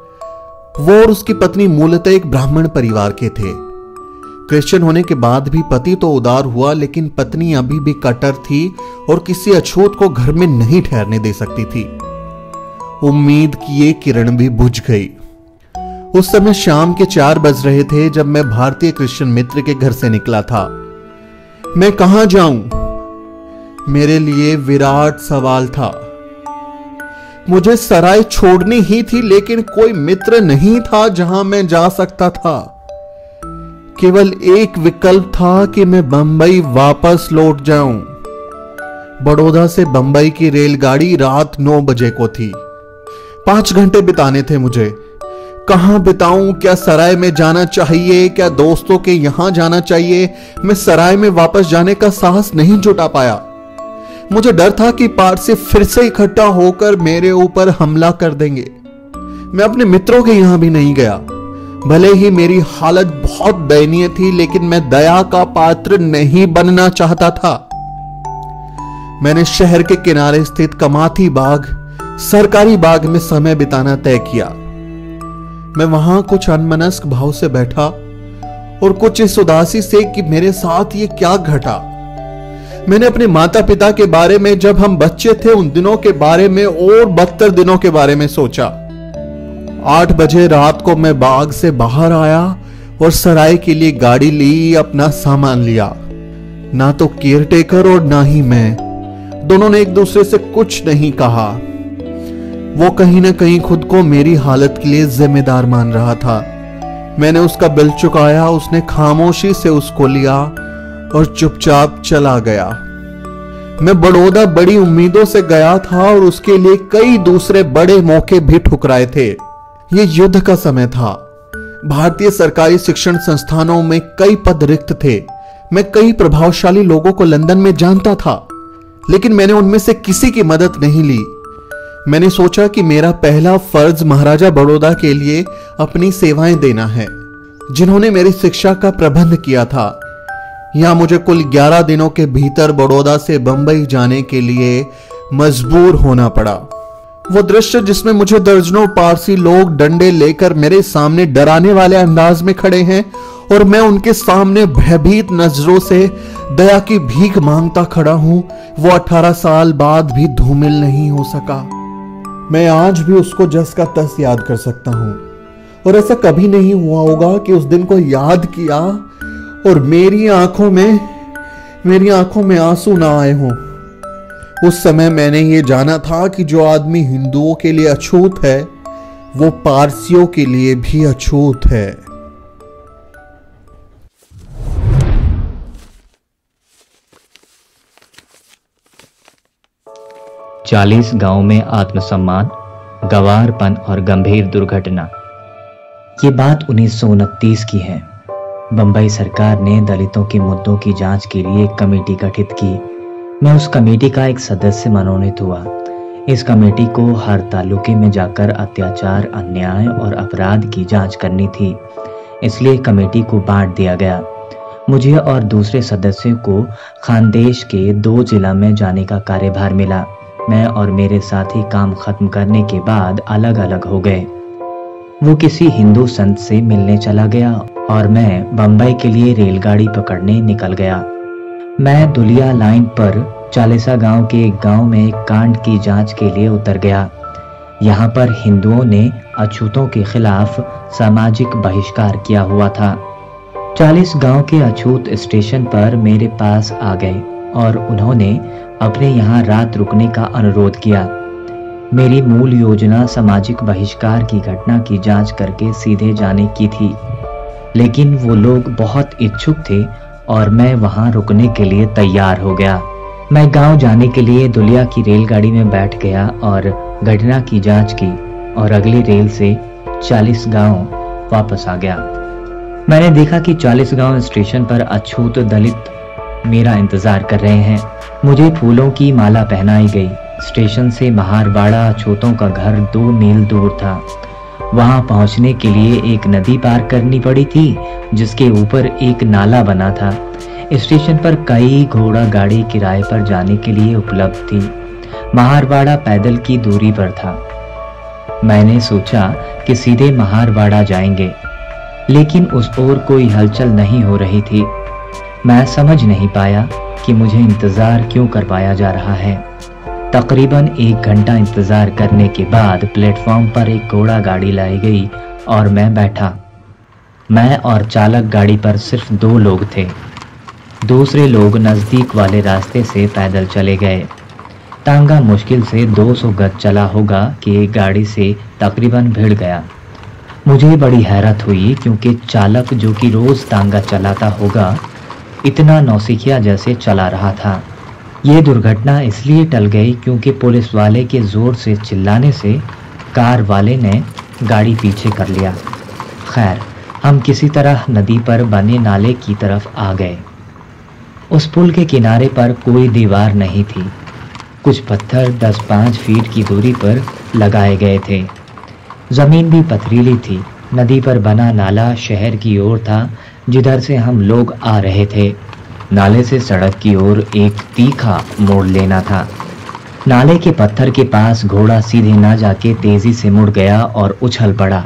A: वो और उसकी पत्नी मूलतः एक ब्राह्मण परिवार के थे। क्रिश्चियन होने के बाद भी पति तो उदार हुआ, लेकिन पत्नी अभी भी कट्टर थी और किसी अछूत को घर में नहीं ठहरने दे सकती थी। उम्मीद की ये किरण भी बुझ गई। उस समय शाम के 4 बज रहे थे जब मैं भारतीय क्रिश्चियन मित्र के घर से निकला था। मैं कहां जाऊं? मेरे लिए विराट सवाल था। मुझे सराय छोड़नी ही थी, लेकिन कोई मित्र नहीं था जहां मैं जा सकता था। केवल एक विकल्प था कि मैं बंबई वापस लौट जाऊं। बड़ौदा से बंबई की रेलगाड़ी रात 9 बजे को थी। 5 घंटे बिताने थे मुझे। कहां बिताऊं? क्या सराय में जाना चाहिए? क्या दोस्तों के यहां जाना चाहिए? मैं सराय में वापस जाने का साहस नहीं जुटा पाया। मुझे डर था कि पारसी फिर से इकट्ठा होकर मेरे ऊपर हमला कर देंगे। मैं अपने मित्रों के यहां भी नहीं गया। भले ही मेरी हालत बहुत दयनीय थी, लेकिन मैं दया का पात्र नहीं बनना चाहता था। मैंने शहर के किनारे स्थित कमाथी बाग, सरकारी बाग में समय बिताना तय किया। मैं वहां कुछ अनमनस्क भाव से बैठा और कुछ इस उदासी से कि मेरे साथ ये क्या घटा। मैंने अपने माता पिता के बारे में, जब हम बच्चे थे उन दिनों के बारे में और बदतर दिनों के बारे में सोचा। 8 बजे रात को मैं बाग से बाहर आया और सराय के लिए गाड़ी ली, अपना सामान लिया। ना तो केयरटेकर और ना ही मैं, दोनों ने एक दूसरे से कुछ नहीं कहा। वो कहीं ना कहीं खुद को मेरी हालत के लिए जिम्मेदार मान रहा था। मैंने उसका बिल चुकाया, उसने खामोशी से उसको लिया और चुपचाप चला गया। मैं बड़ौदा बड़ी उम्मीदों से गया था और उसके लिए कई दूसरे बड़े मौके भी ठुकराए थे। ये युद्ध का समय था। भारतीय सरकारी शिक्षण संस्थानों में कई पद रिक्त थे। मैं कई प्रभावशाली लोगों को लंदन में जानता था, लेकिन मैंने उनमें से किसी की मदद नहीं ली। मैंने सोचा कि मेरा पहला फर्ज महाराजा बड़ौदा के लिए अपनी सेवाएं देना है। जिन्होंने मेरी शिक्षा का प्रबंध किया था। यहाँ मुझे कुल 11 दिनों के भीतर बड़ौदा से बंबई जाने के लिए मजबूर होना पड़ा। वो दृश्य जिसमें मुझे दर्जनों पारसी लोग डंडे लेकर मेरे सामने डराने वाले अंदाज में खड़े हैं और मैं उनके सामने भयभीत नजरों से दया की भीख मांगता खड़ा हूं, वो 18 साल बाद भी धूमिल नहीं हो सका। मैं आज भी उसको जस का तस याद कर सकता हूं और ऐसा कभी नहीं हुआ होगा कि उस दिन को याद किया और मेरी आंखों में आंसू ना आए हों। उस समय मैंने ये जाना था कि जो आदमी हिंदुओं के लिए अछूत है वो पारसियों के लिए भी अछूत है।
B: चालीस गांव में आत्मसम्मान, गंवारपन और गंभीर दुर्घटना। ये बात 1929 की है। बंबई सरकार ने दलितों के मुद्दों की जांच के लिए एक कमेटी गठित की। मैं उस कमेटी का एक सदस्य मनोनीत हुआ। इस कमेटी को हर तालुके में जाकर अत्याचार, अन्याय और अपराध की जांच करनी थी, इसलिए कमेटी को बांट दिया गया। मुझे और दूसरे सदस्यों को खानदेश के 2 जिला में जाने का कार्यभार मिला। मैं और मेरे साथी काम खत्म करने के बाद अलग अलग हो गए। वो किसी हिंदू संत से मिलने चला गया और मैं बंबई के लिए रेलगाड़ी पकड़ने निकल गया। मैं दुलिया लाइन पर चालीसा गांव के एक गांव में एक कांड की जांच के लिए उतर गया। यहाँ पर हिंदुओं ने अछूतों के खिलाफ सामाजिक बहिष्कार किया हुआ था। 40 गांव के अछूत स्टेशन पर मेरे पास आ गए और उन्होंने अपने यहाँ रात रुकने का अनुरोध किया। मेरी मूल योजना सामाजिक बहिष्कार की घटना की जांच करके सीधे जाने की थी, लेकिन वो लोग बहुत इच्छुक थे और मैं वहां रुकने के लिए तैयार हो गया। मैं गांव जाने के लिए दुलिया की रेलगाड़ी में बैठ गया और घटना की जांच की और अगली रेल से 40 गांव वापस आ गया। मैंने देखा कि 40 गांव स्टेशन पर अछूत दलित मेरा इंतजार कर रहे हैं। मुझे फूलों की माला पहनाई गई। स्टेशन से महारवाड़ा अछूतों का घर 2 मील दूर था। वहां पहुंचने के लिए एक नदी पार करनी पड़ी थी जिसके ऊपर एक नाला बना था। स्टेशन पर कई घोड़ा गाड़ी किराए पर जाने के लिए उपलब्ध थी। महारवाड़ा पैदल की दूरी पर था। मैंने सोचा कि सीधे महारवाड़ा जाएंगे, लेकिन उस ओर कोई हलचल नहीं हो रही थी। मैं समझ नहीं पाया कि मुझे इंतजार क्यों करवाया जा रहा है। तकरीबन 1 घंटा इंतजार करने के बाद प्लेटफॉर्म पर एक घोड़ा गाड़ी लाई गई और मैं बैठा। मैं और चालक गाड़ी पर सिर्फ 2 लोग थे। दूसरे लोग नजदीक वाले रास्ते से पैदल चले गए। तांगा मुश्किल से 200 गज चला होगा कि एक गाड़ी से तकरीबन भिड़ गया। मुझे बड़ी हैरत हुई क्योंकि चालक, जो कि रोज तांगा चलाता होगा, इतना नौसिखिया जैसे चला रहा था। ये दुर्घटना इसलिए टल गई क्योंकि पुलिस वाले के जोर से चिल्लाने से कार वाले ने गाड़ी पीछे कर लिया। खैर, हम किसी तरह नदी पर बने नाले की तरफ आ गए। उस पुल के किनारे पर कोई दीवार नहीं थी। कुछ पत्थर 10-5 फीट की दूरी पर लगाए गए थे। जमीन भी पथरीली थी। नदी पर बना नाला शहर की ओर था, जिधर से हम लोग आ रहे थे। नाले से सड़क की ओर एक तीखा मोड़ लेना था। नाले के पत्थर के पास घोड़ा सीधे ना जाके तेजी से मुड़ गया और उछल पड़ा।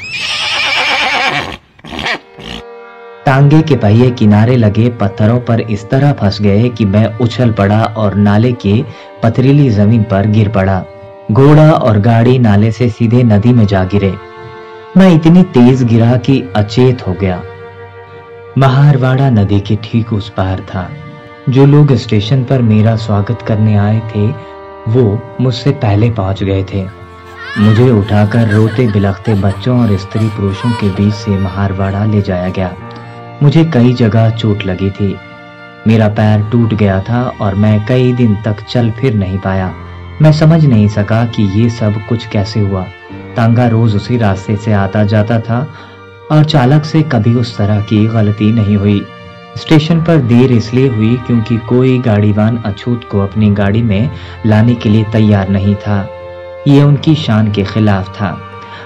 B: टांगे के पहिए किनारे लगे पत्थरों पर इस तरह फंस गए कि मैं उछल पड़ा और नाले के पथरीली जमीन पर गिर पड़ा। घोड़ा और गाड़ी नाले से सीधे नदी में जा गिरे। मैं इतनी तेज गिरा कि अचेत हो गया। महारवाड़ा नदी के ठीक उस पार था। जो लोग स्टेशन पर मेरा स्वागत करने आए थे वो मुझसे पहले पहुंच गए थे। मुझे उठाकर रोते बिलखते बच्चों और स्त्री पुरुषों के बीच से महारवाड़ा ले जाया गया। मुझे कई जगह चोट लगी थी। मेरा पैर टूट गया था और मैं कई दिन तक चल फिर नहीं पाया। मैं समझ नहीं सका कि ये सब कुछ कैसे हुआ। तांगा रोज उसी रास्ते से आता जाता था और चालक से कभी उस तरह की गलती नहीं हुई। स्टेशन पर देर इसलिए हुई क्योंकि कोई गाड़ीवान अछूत को अपनी गाड़ी में लाने के लिए तैयार नहीं था। ये उनकी शान के खिलाफ था।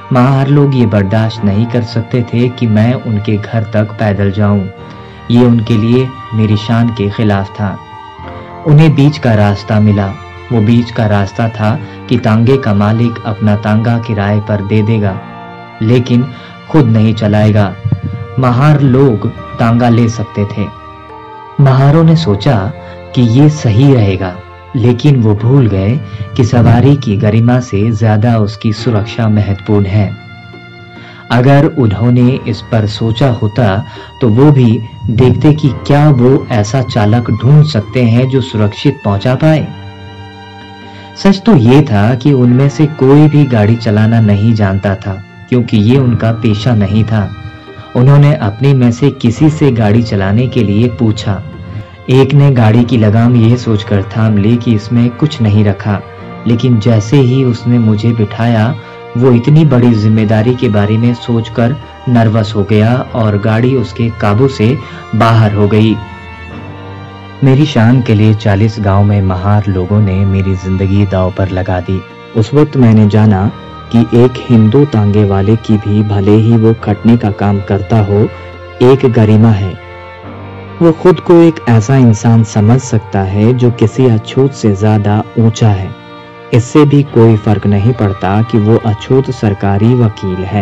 B: महार लोग ये बर्दाश्त नहीं कर सकते थे कि मैं उनके घर तक पैदल जाऊं। ये उनके लिए मेरी शान के खिलाफ था। उन्हें बीच का रास्ता मिला। वो बीच का रास्ता था कि तांगे का मालिक अपना तांगा किराए पर दे देगा, लेकिन खुद नहीं चलाएगा। महार लोग तांगा ले सकते थे। महारों ने सोचा कि ये सही रहेगा, लेकिन वो भूल गए कि सवारी की गरिमा से ज्यादा उसकी सुरक्षा महत्वपूर्ण है। अगर उन्होंने इस पर सोचा होता तो वो भी देखते कि क्या वो ऐसा चालक ढूंढ सकते हैं जो सुरक्षित पहुंचा पाए। सच तो ये था कि उनमें से कोई भी गाड़ी चलाना नहीं जानता था, क्योंकि ये उनका पेशा नहीं था। उन्होंने अपने में से किसी से गाड़ी चलाने के लिए पूछा। एक ने गाड़ी की लगाम ये सोचकर थाम ली कि इसमें कुछ नहीं रखा, लेकिन जैसे ही उसने मुझे बिठाया वो इतनी बड़ी जिम्मेदारी के बारे में सोचकर नर्वस हो गया और गाड़ी उसके काबू से बाहर हो गई। मेरी शान के लिए 40 गांव में महार लोगों ने मेरी जिंदगी दांव पर लगा दी। उस वक्त मैंने जाना कि एक हिंदू तांगे वाले की भी, भले ही वो खटने का काम करता हो, एक गरिमा है। वो खुद को एक ऐसा इंसान समझ सकता है जो किसी अछूत से ज्यादा ऊंचा है। इससे भी कोई फर्क नहीं पड़ता कि वो अछूत सरकारी वकील है।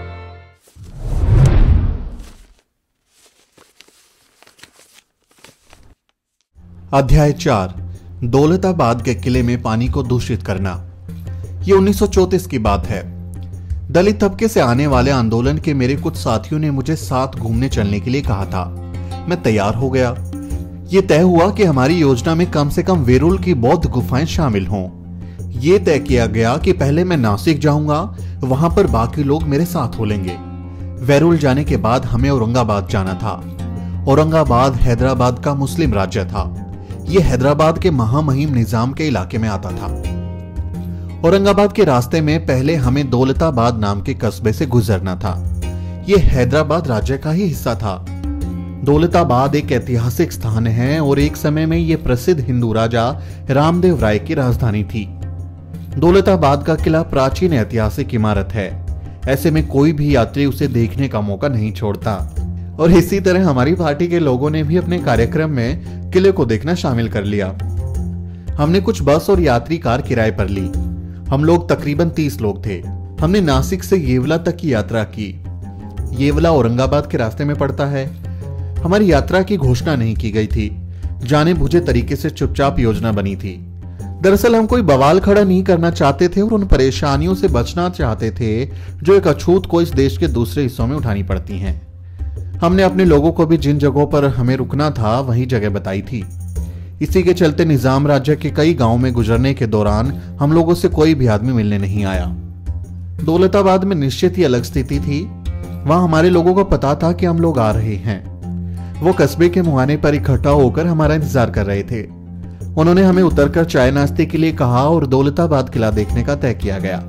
A: अध्याय 4, दौलताबाद के किले में पानी को दूषित करना। ये 1934 की बात है। दलित तबके से आने वाले आंदोलन के मेरे कुछ साथियों ने मुझे साथ घूमने चलने के लिए कहा था। मैं तैयार हो गया। ये तय हुआ कि हमारी योजना में कम से कम वेरुल की बौद्ध गुफाएं शामिल हों। ये तय किया गया कि पहले मैं नासिक जाऊंगा, वहां पर बाकी लोग मेरे साथ हो लेंगे। वेरुल जाने के बाद हमें औरंगाबाद जाना था। औरंगाबाद हैदराबाद का मुस्लिम राज्य था। यह हैदराबाद के महामहिम निजाम के इलाके में आता था। औरंगाबाद के रास्ते में पहले हमें दौलताबाद नाम के कस्बे से गुजरना था। यह हैदराबाद राज्य का ही हिस्सा था। दौलताबाद एक ऐतिहासिक स्थान है और एक समय में यह प्रसिद्ध हिंदू राजा रामदेव राय की राजधानी थी। दौलताबाद का किला प्राचीन ऐतिहासिक इमारत है। ऐसे में कोई भी यात्री उसे देखने का मौका नहीं छोड़ता। और इसी तरह हमारी पार्टी के लोगों ने भी अपने कार्यक्रम में किले को देखना शामिल कर लिया। हमने कुछ बस और यात्री कार किराए पर ली। हम लोग तकरीबन 30 लोग थे। हमने नासिक से येवला तक की यात्रा की। येवला औरंगाबाद के रास्ते में पड़ता है। हमारी यात्रा की घोषणा नहीं की गई थी। जाने बुझे तरीके से चुपचाप योजना बनी थी। दरअसल हम कोई बवाल खड़ा नहीं करना चाहते थे और उन परेशानियों से बचना चाहते थे जो एक अछूत को इस देश के दूसरे हिस्सों में उठानी पड़ती हैं। हमने अपने लोगों को भी जिन जगहों पर हमें रुकना था वही जगह बताई थी। इसी के चलते निजाम राज्य के कई गांवों में गुजरने के दौरान हम लोगों से कोई भी आदमी मिलने नहीं आया। दौलताबाद में निश्चित ही अलग स्थिति थी। वहां हमारे लोगों को पता था कि हम लोग आ रहे हैं। वो कस्बे के मुहाने पर इकट्ठा होकर हमारा इंतजार कर रहे थे। उन्होंने हमें उतरकर चाय नाश्ते के लिए कहा और दौलताबाद किला देखने का तय किया गया।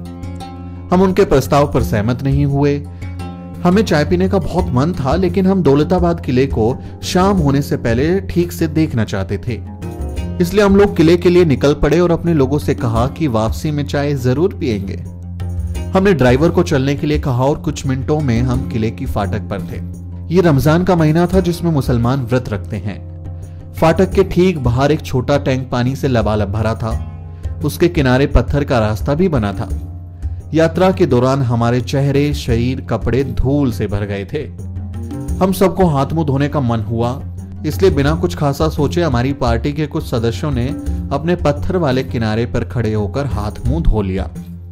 A: हम उनके प्रस्ताव पर सहमत नहीं हुए। हमें चाय पीने का बहुत मन था, लेकिन हम दौलताबाद किले को शाम होने से पहले ठीक से देखना चाहते थे। इसलिए हम लोग किले के लिए निकल पड़े और अपने लोगों से कहा कि वापसी में चाय जरूर पिएंगे। हमने ड्राइवर को चलने के लिए कहा और कुछ मिनटों में हम किले की फाटक पर थे। ये रमजान का महीना था जिसमें मुसलमान व्रत रखते हैं। फाटक के ठीक बाहर एक छोटा टैंक पानी से लबालब भरा था। उसके किनारे पत्थर का रास्ता भी बना था। यात्रा के दौरान हमारे चेहरे, शरीर, कपड़े धूल से भर गए थे। हम सबको हाथ मुंह धोने का मन हुआ, इसलिए बिना कुछ खासा सोचे हमारी पार्टी के कुछ सदस्यों ने अपने पत्थर वाले किनारे पर खड़े होकर हाथ मुंह धो लिया।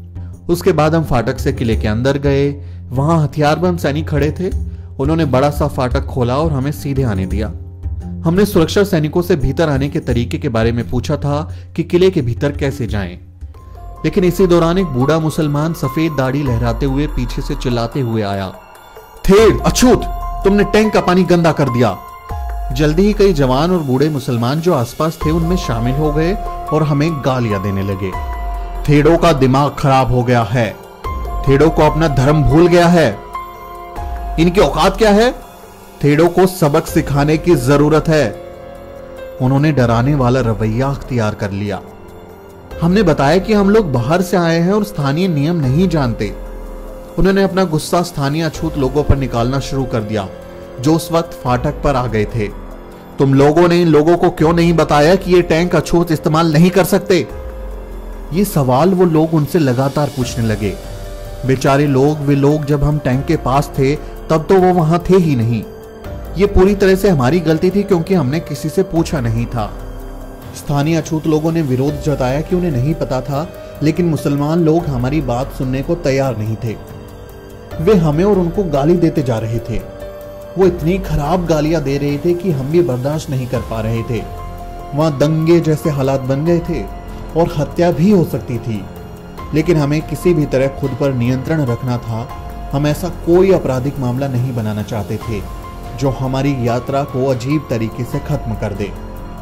A: उसके बाद हम फाटक से किले के अंदर गए। वहां हथियारबंद सैनिक खड़े थे। उन्होंने बड़ा सा फाटक खोला और हमें सीधे आने दिया। हमने सुरक्षा सैनिकों से भीतर आने के तरीके के बारे में पूछा था कि किले के भीतर कैसे जाएं। लेकिन इसी दौरान एक बूढ़ा मुसलमान सफेद दाढ़ी लहराते हुए पीछे से चिल्लाते हुए आया, "थेड़, अछूत, तुमने टैंक का पानी गंदा कर दिया।" जल्दी ही कई जवान और बूढ़े मुसलमान जो आसपास थे उनमें शामिल हो गए और हमें गालियां देने लगे। थेड़ों का दिमाग खराब हो गया है। थेड़ों को अपना धर्म भूल गया है। इनकी औकात क्या है? थेड़ों को सबक सिखाने की जरूरत है। उन्होंने डराने वाला रवैया अख्तियार कर लिया। हमने बताया कि हम लोग बाहर से आए हैं और स्थानीय नियम नहीं जानते। उन्होंने अपना गुस्सा स्थानीय अछूत लोगों पर निकालना शुरू कर दिया जो उस वक्त फाटक पर आ गए थे। तुम लोगों ने इन लोगों को क्यों नहीं बताया कि ये टैंक अछूत इस्तेमाल नहीं कर सकते? ये सवाल वो लोग उनसे लगातार पूछने लगे। बेचारे लोग, वे लोग जब हम टैंक के पास थे तब तो वो वहां थे ही नहीं। ये पूरी तरह से हमारी गलती थी क्योंकि हमने किसी से पूछा नहीं था। स्थानीय अछूत लोगों ने विरोध जताया कि उन्हें नहीं पता था, लेकिन मुसलमान लोग हमारी बात सुनने को तैयार नहीं थे। वे हमें और उनको गाली देते जा रहे थे। वो इतनी खराब गालियां दे रहे थे कि हम भी बर्दाश्त नहीं कर पा रहे थे। वहां दंगे जैसे हालात बन गए थे और हत्या भी हो सकती थी, लेकिन हमें किसी भी तरह खुद पर नियंत्रण रखना था। हम ऐसा कोई आपराधिक मामला नहीं बनाना चाहते थे जो हमारी यात्रा को अजीब तरीके से खत्म कर दे।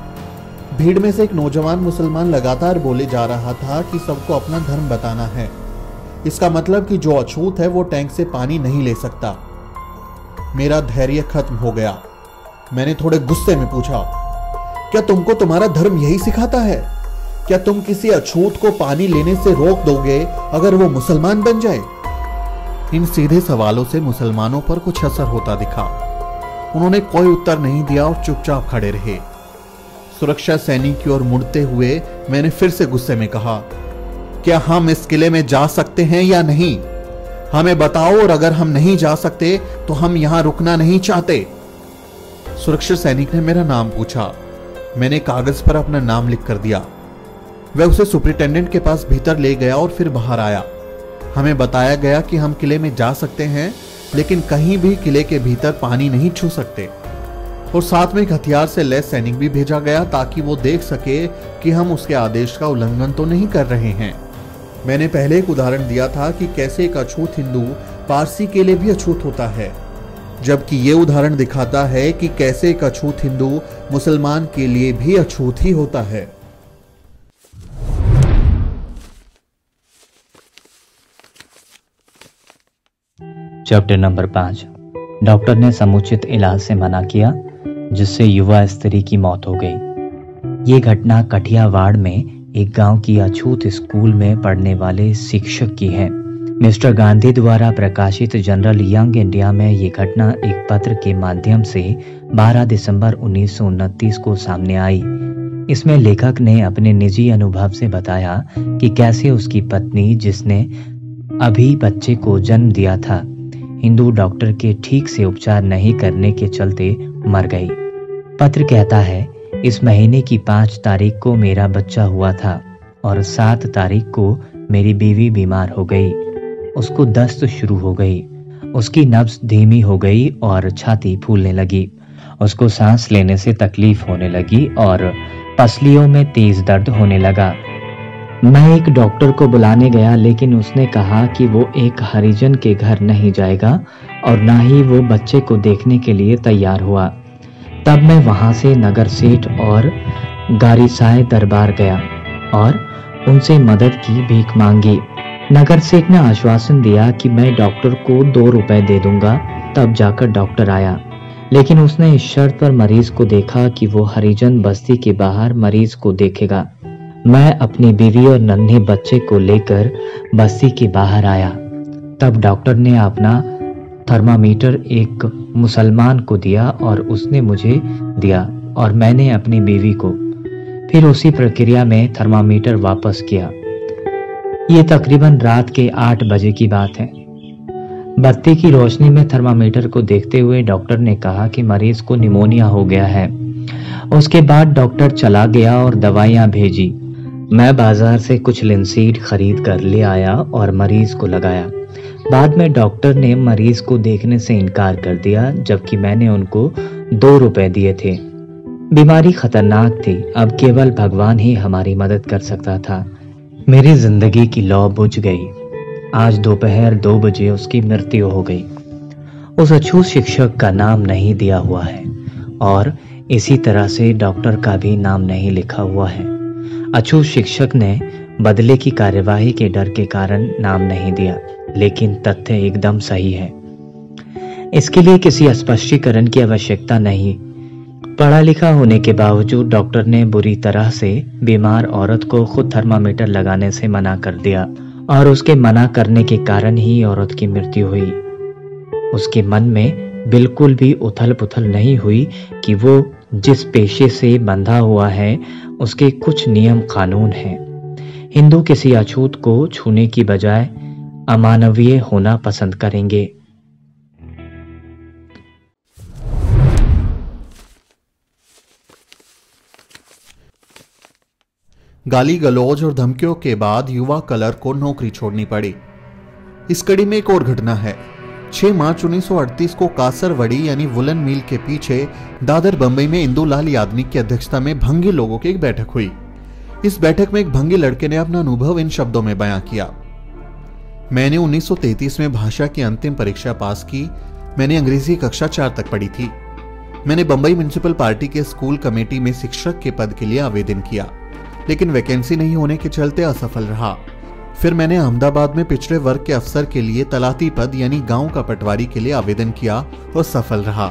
A: भीड़ में से एक नौजवान मुसलमान लगातार बोले जा रहा था कि सबको अपना धर्म बताना है। इसका मतलब कि जो अछूत है वो टैंक से पानी नहीं ले सकता। मेरा धैर्य खत्म हो गया। मैंने थोड़े गुस्से में पूछा, क्या तुमको तुम्हारा धर्म यही सिखाता है? क्या तुम किसी अछूत को पानी लेने से रोक दोगे अगर वो मुसलमान बन जाए? इन सीधे सवालों से मुसलमानों पर कुछ असर होता दिखा। उन्होंने कोई उत्तर नहीं दिया और चुपचाप खड़े रहे। सुरक्षा सैनिक की ओर मुड़ते हुए मैंने फिर से गुस्से में कहा, क्या हम इस किले में जा सकते हैं या नहीं? हमें बताओ, और अगर हम नहीं जा सकते तो हम यहां रुकना नहीं चाहते। सुरक्षा सैनिक ने मेरा नाम पूछा। मैंने कागज पर अपना नाम लिख कर दिया। वह उसे सुपरिटेंडेंट के पास भीतर ले गया और फिर बाहर आया। हमें बताया गया कि हम किले में जा सकते हैं, लेकिन कहीं भी किले के भीतर पानी नहीं छू सकते। और साथ में एक हथियार से लैस सैनिक भी भेजा गया ताकि वो देख सके कि हम उसके आदेश का उल्लंघन तो नहीं कर रहे हैं। मैंने पहले एक उदाहरण दिया था कि कैसे एक अछूत हिंदू पारसी के लिए भी अछूत होता है, जबकि ये उदाहरण दिखाता है कि कैसे एक अछूत हिंदू मुसलमान के लिए भी अछूत ही होता है।
B: Chapter number 5। डॉक्टर ने समुचित इलाज से मना किया, जिससे युवा स्त्री की मौत हो गई। ये घटना कठियावाड़ में एक गांव की अछूत स्कूल में पढ़ने वाले शिक्षक की है। मिस्टर गांधी द्वारा प्रकाशित जनरल यंग इंडिया में ये घटना एक पत्र के माध्यम से 12 दिसंबर 1929 को सामने आई। इसमें लेखक ने अपने निजी अनुभव से बताया कि कैसे उसकी पत्नी, जिसने अभी बच्चे को जन्म दिया था, हिंदू डॉक्टर के ठीक से उपचार नहीं करने के चलते मर गई। पत्र कहता है, इस महीने की 5 तारीख को मेरा बच्चा हुआ था और 7 तारीख को मेरी बीवी बीमार हो गई। उसको दस्त शुरू हो गई। उसकी नब्ज धीमी हो गई और छाती फूलने लगी। उसको सांस लेने से तकलीफ होने लगी और पसलियों में तेज दर्द होने लगा। मैं एक डॉक्टर को बुलाने गया, लेकिन उसने कहा कि वो एक हरिजन के घर नहीं जाएगा और ना ही वो बच्चे को देखने के लिए तैयार हुआ। तब मैं वहां से नगर सेठ और गारीसाए दरबार गया और उनसे मदद की भीख मांगी। नगर सेठ ने आश्वासन दिया कि मैं डॉक्टर को 2 रुपए दे दूंगा। तब जाकर डॉक्टर आया, लेकिन उसने इस शर्त पर मरीज को देखा कि वो हरिजन बस्ती के बाहर मरीज को देखेगा। मैं अपनी बीवी और नन्हे बच्चे को लेकर बस्ती के बाहर आया। तब डॉक्टर ने अपना थर्मामीटर एक मुसलमान को दिया और उसने मुझे दिया और मैंने अपनी बीवी को। फिर उसी प्रक्रिया में थर्मामीटर वापस किया। ये तकरीबन रात के 8 बजे की बात है। बत्ती की रोशनी में थर्मामीटर को देखते हुए डॉक्टर ने कहा कि मरीज को निमोनिया हो गया है। उसके बाद डॉक्टर चला गया और दवाइयां भेजी। मैं बाजार से कुछ लिनसीड खरीद कर ले आया और मरीज को लगाया। बाद में डॉक्टर ने मरीज को देखने से इनकार कर दिया, जबकि मैंने उनको 2 रुपए दिए थे। बीमारी खतरनाक थी। अब केवल भगवान ही हमारी मदद कर सकता था। मेरी जिंदगी की लौ बुझ गई। आज दोपहर 2 बजे उसकी मृत्यु हो गई। उस अछूत शिक्षक का नाम नहीं दिया हुआ है और इसी तरह से डॉक्टर का भी नाम नहीं लिखा हुआ है। अछूत शिक्षक ने बदले की कार्यवाही के डर के कारण नाम नहीं दिया, लेकिन तथ्य एकदम सही है। इसके लिए किसी स्पष्टीकरण की आवश्यकता नहीं। पढ़ा लिखा होने के बावजूद डॉक्टर ने बुरी तरह से बीमार औरत को खुद थर्मामीटर लगाने से मना कर दिया और उसके मना करने के कारण ही औरत की मृत्यु हुई। उसके मन में बिल्कुल भी उथल पुथल नहीं हुई कि वो जिस पेशे से बंधा हुआ है उसके कुछ नियम कानून हैं। हिंदू किसी अछूत को छूने की बजाय अमानवीय होना पसंद करेंगे।
A: गाली गलौज और धमकियों के बाद युवा कलर को नौकरी छोड़नी पड़ी। इस कड़ी में एक और घटना है। 6 मार्च 1938 को कासरवड़ी यानी वुलन मिल के पीछे दादर बंबई में इंदुलाल यादनिक की अध्यक्षता में भंगी लोगों की एक बैठक हुई। इस बैठक में एक भंगी लड़के ने अपना अनुभव इन शब्दों में बयां किया। मैंने 1933 में भाषा की अंतिम परीक्षा पास की। मैंने अंग्रेजी कक्षा 4 तक पढ़ी थी। मैंने बंबई म्युनिसिपल पार्टी के स्कूल कमेटी में शिक्षक के पद के लिए आवेदन किया, लेकिन वैकेंसी नहीं होने के चलते असफल रहा। फिर मैंने अहमदाबाद में पिछड़े वर्ग के अफसर के लिए तलाती पद यानी गांव का पटवारी के लिए आवेदन किया और सफल रहा।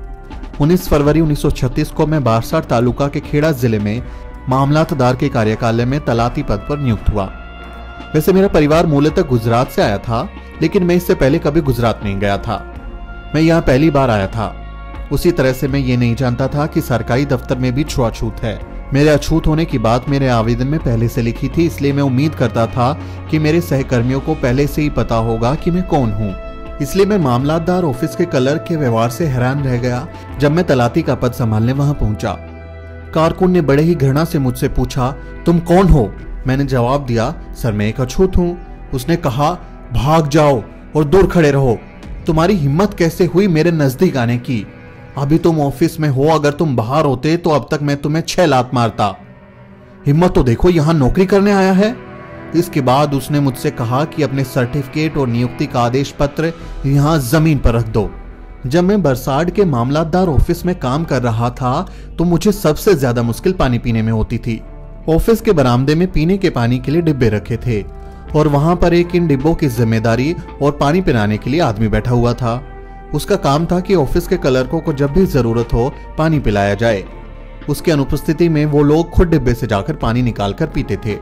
A: 19 फरवरी 1936 को मैं बारसाट तालुका के खेड़ा जिले में मामलातदार के कार्यकालय में तलाती पद पर नियुक्त हुआ। वैसे मेरा परिवार मूलतः गुजरात से आया था, लेकिन मैं इससे पहले कभी गुजरात नहीं गया था। मैं यहाँ पहली बार आया था। उसी तरह से मैं ये नहीं जानता था कि सरकारी दफ्तर में भी छुआछूत है। मेरे अछूत होने की बात मेरे आवेदन में पहले से लिखी थी, इसलिए मैं उम्मीद करता था कि मेरे सहकर्मियों को पहले से ही पता होगा कि मैं कौन हूँ। इसलिए मैं मामलातदार ऑफिस के कलर के व्यवहार से हैरान रह गया जब मैं तलाती का पद संभालने वहां पहुंचा। कारकुन ने बड़े ही घृणा से मुझसे पूछा, तुम कौन हो? मैंने जवाब दिया, सर मैं एक अछूत हूँ। उसने कहा, भाग जाओ और दूर खड़े रहो। तुम्हारी हिम्मत कैसे हुई मेरे नजदीक आने की? अभी तुम ऑफिस में हो, अगर तुम बाहर होते तो अब तक मैं तुम्हें 6 लात मारता। हिम्मत तो देखो, यहाँ नौकरी करने आया है। इसके बाद उसने मुझसे कहा कि अपने सर्टिफिकेट और नियुक्ति का आदेश पत्र यहाँ जमीन पर रख दो। जब मैं बरसाड़ के मामलातदार ऑफिस में काम कर रहा था तो मुझे सबसे ज्यादा मुश्किल पानी पीने में होती थी। ऑफिस के बरामदे में पीने के पानी के लिए डिब्बे रखे थे और वहां पर एक इन डिब्बों की जिम्मेदारी और पानी पिलाने के लिए आदमी बैठा हुआ था। उसका काम था कि ऑफिस के क्लर्कों को जब भी जरूरत हो पानी पिलाया जाए। उसकी अनुपस्थिति में वो लोग खुद डिब्बे से जाकर पानी निकालकर पीते थे।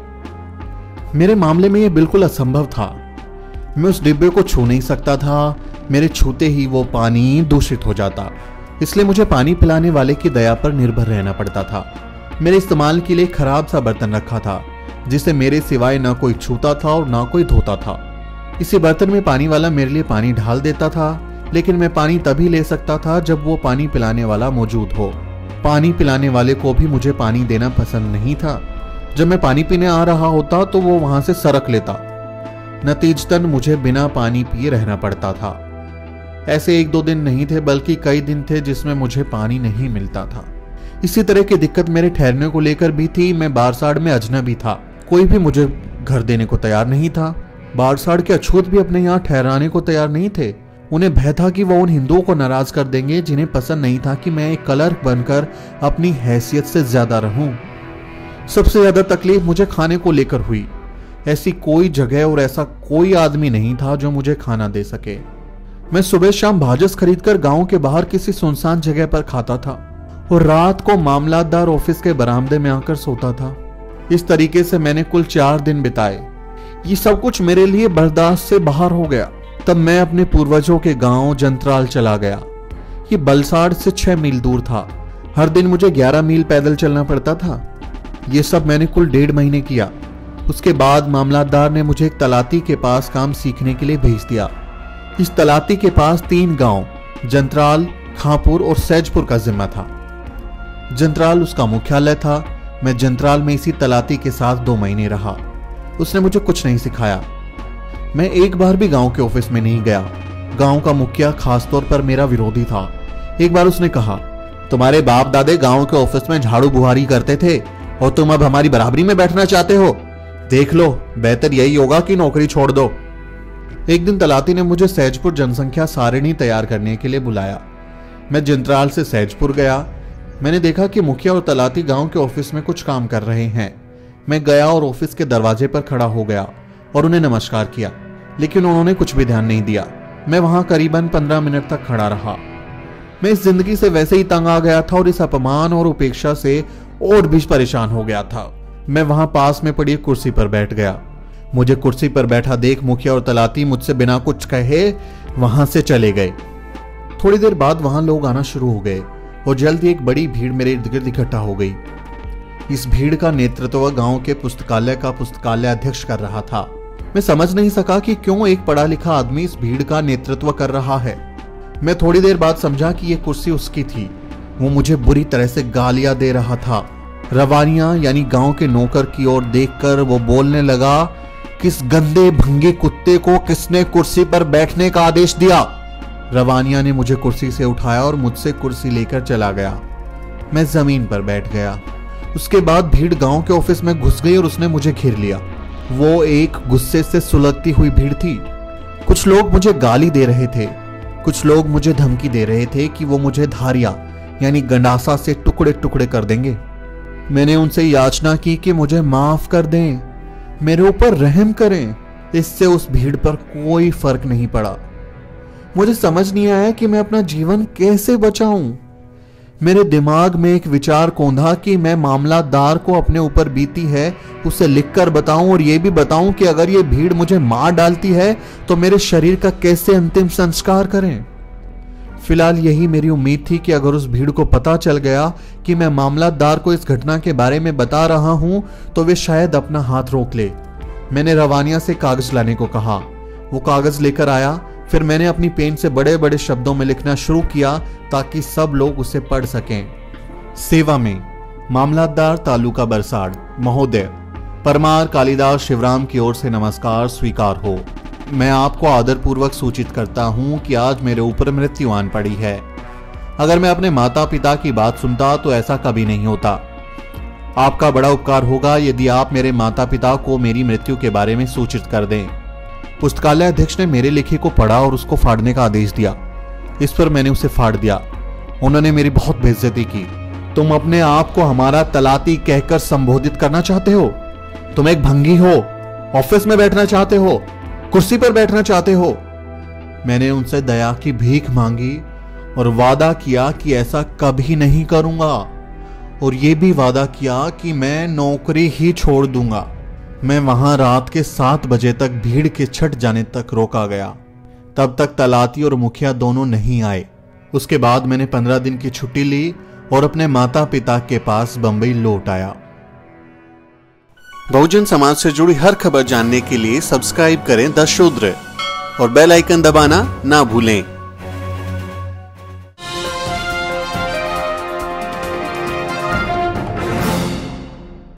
A: मेरे मामले में यह बिल्कुल असंभव था। मैं उस डिब्बे को छू नहीं सकता था। मेरे छूते ही वो पानी दूषित हो जाता, इसलिए मुझे पानी पिलाने वाले की दया पर निर्भर रहना पड़ता था। मेरे इस्तेमाल के लिए खराब सा बर्तन रखा था जिसे मेरे सिवाय ना कोई छूता था और ना कोई धोता था। इसी बर्तन में पानी वाला मेरे लिए पानी ढाल देता था, लेकिन मैं पानी तभी ले सकता था जब वो पानी पिलाने वाला मौजूद हो। पानी पिलाने वाले को भी मुझे पानी देना पसंद नहीं था। जब मैं पानी पीने आ रहा होता तो वो वहां से सरक लेता। नतीजतन मुझे बिना पानी पिए रहना पड़ता था। ऐसे 1-2 दिन नहीं थे, बल्कि कई दिन थे जिसमें मुझे पानी नहीं मिलता था। इसी तरह की दिक्कत मेरे ठहरने को लेकर भी थी। मैं बारसाड़ में अजनबी था, कोई भी मुझे घर देने को तैयार नहीं था। बारसाड़ के अछूत भी अपने यहाँ ठहराने को तैयार नहीं थे। उन्हें भय था कि वो उन हिंदुओं को नाराज कर देंगे जिन्हें पसंद नहीं था कि मैं एक क्लर्क बनकर अपनी हैसियत से ज्यादा रहूं। सबसे ज्यादा तकलीफ मुझे खाने को लेकर हुई। ऐसी कोई जगह और ऐसा कोई आदमी नहीं था जो मुझे खाना दे सके। मैं सुबह शाम भाजस खरीदकर गांव के बाहर किसी सुनसान जगह पर खाता था और रात को मामलातदार ऑफिस के बरामदे में आकर सोता था। इस तरीके से मैंने कुल 4 दिन बिताए। ये सब कुछ मेरे लिए बर्दाश्त से बाहर हो गया। तब मैं अपने पूर्वजों के गांव जंत्राल चला गया। ये बलसाड़ से 6 मील दूर था। हर दिन मुझे 11 मील पैदल चलना पड़ता था। ये सब मैंने कुल 1.5 महीने किया। उसके बाद मामलातदार ने मुझे एक तलाती के पास काम सीखने के लिए भेज दिया। इस तलाती के पास 3 गांव जंत्राल, खांपुर और सैजपुर का जिम्मा था। जंत्राल उसका मुख्यालय था। मैं जंत्राल में इसी तलाती के साथ 2 महीने रहा। उसने मुझे कुछ नहीं सिखाया। मैं एक बार भी गांव के ऑफिस में नहीं गया। गांव का मुखिया खासतौर पर मेरा विरोधी था। एक बार उसने कहा, तुम्हारे बाप दादे गांव के ऑफिस में झाड़ू बुहारी करते थे और तुम अब हमारी बराबरी में बैठना चाहते हो? देख लो, बेहतर यही होगा कि नौकरी छोड़ दो। एक दिन तलाती ने मुझे सैजपुर जनसंख्या सारिणी तैयार करने के लिए बुलाया। मैं जंत्राल से सैजपुर गया। मैंने देखा कि मुखिया और तलाती गांव के ऑफिस में कुछ काम कर रहे हैं। मैं गया और ऑफिस के दरवाजे पर खड़ा हो गया और उन्हें नमस्कार किया, लेकिन उन्होंने कुछ भी ध्यान नहीं दिया। मैं वहां करीबन 15 मिनट तक खड़ा रहा। मैं इस जिंदगी से वैसे ही तंग आ गया था और इस अपमान और उपेक्षा से और भी परेशान हो गया था। मैं वहां पास में पड़ी एक कुर्सी पर बैठ गया। मुझे कुर्सी पर बैठा देख मुखिया और तलाती मुझसे बिना कुछ कहे वहां से चले गए। थोड़ी देर बाद वहां लोग आना शुरू हो गए और जल्द ही एक बड़ी भीड़ मेरे इर्द गिर्द इकट्ठा हो गई। इस भीड़ का नेतृत्व गांव के पुस्तकालय का पुस्तकालय अध्यक्ष कर रहा था। मैं समझ नहीं सका कि क्यों एक पढ़ा लिखा आदमी इस भीड़ का नेतृत्व कर रहा है। मैं थोड़ी देर बाद समझा कि यह कुर्सी उसकी थी। वो मुझे बुरी तरह से गालियां दे रहा था। रवानिया यानी गांव के नौकर की ओर देखकर वो बोलने लगा, किस गंदे भंगे कुत्ते को किसने कुर्सी पर बैठने का आदेश दिया? रवानिया ने मुझे कुर्सी से उठाया और मुझसे कुर्सी लेकर चला गया। मैं जमीन पर बैठ गया। उसके बाद भीड़ गांव के ऑफिस में घुस गई और उसने मुझे घेर लिया। वो एक गुस्से से सुलगती हुई भीड़ थी। कुछ लोग मुझे गाली दे रहे थे, कुछ लोग मुझे धमकी दे रहे थे कि वो मुझे धारिया यानी गंडासा से टुकड़े टुकड़े कर देंगे। मैंने उनसे याचना की कि मुझे माफ कर दें, मेरे ऊपर रहम करें। इससे उस भीड़ पर कोई फर्क नहीं पड़ा। मुझे समझ नहीं आया कि मैं अपना जीवन कैसे बचाऊं। मेरे दिमाग में एक विचार कौंधा कि मैं मामलादार को अपने ऊपर बीती है उसे लिखकर बताऊं और यह भी बताऊं कि अगर ये भीड़ मुझे मार डालती है तो मेरे शरीर का कैसे अंतिम संस्कार करें। फिलहाल यही मेरी उम्मीद थी कि अगर उस भीड़ को पता चल गया कि मैं मामलादार को इस घटना के बारे में बता रहा हूं तो वे शायद अपना हाथ रोक ले। मैंने रवानिया से कागज लाने को कहा। वो कागज लेकर आया। फिर मैंने अपनी पेन से बड़े बड़े शब्दों में लिखना शुरू किया ताकि सब लोग उसे पढ़ सकें। सेवा में मामलादार तालुका बरसाड़ महोदय, परमार कालिदास शिवराम की ओर से नमस्कार स्वीकार हो। मैं आपको आदरपूर्वक सूचित करता हूं कि आज मेरे ऊपर मृत्यु आन पड़ी है। अगर मैं अपने माता पिता की बात सुनता तो ऐसा कभी नहीं होता। आपका बड़ा उपकार होगा यदि आप मेरे माता पिता को मेरी मृत्यु के बारे में सूचित कर दें। पुस्तकालय अध्यक्ष ने मेरे लिखे को पढ़ा और उसको फाड़ने का आदेश दिया। इस पर मैंने उसे फाड़ दिया। उन्होंने मेरी बहुत बेइज्जती की। तुम अपने आप को हमारा तलाती कहकर संबोधित करना चाहते हो? तुम एक भंगी हो, ऑफिस में बैठना चाहते हो, कुर्सी पर बैठना चाहते हो। मैंने उनसे दया की भीख मांगी और वादा किया कि ऐसा कभी नहीं करूंगा, और यह भी वादा किया कि मैं नौकरी ही छोड़ दूंगा। मैं वहां रात के 7 बजे तक भीड़ के छट जाने तक रोका गया। तब तक तलाती और मुखिया दोनों नहीं आए। उसके बाद मैंने 15 दिन की छुट्टी ली और अपने माता पिता के पास बंबई लौट आया। बहुजन समाज से जुड़ी हर खबर जानने के लिए सब्सक्राइब करें द शूद्र और बेल आइकन दबाना ना भूलें।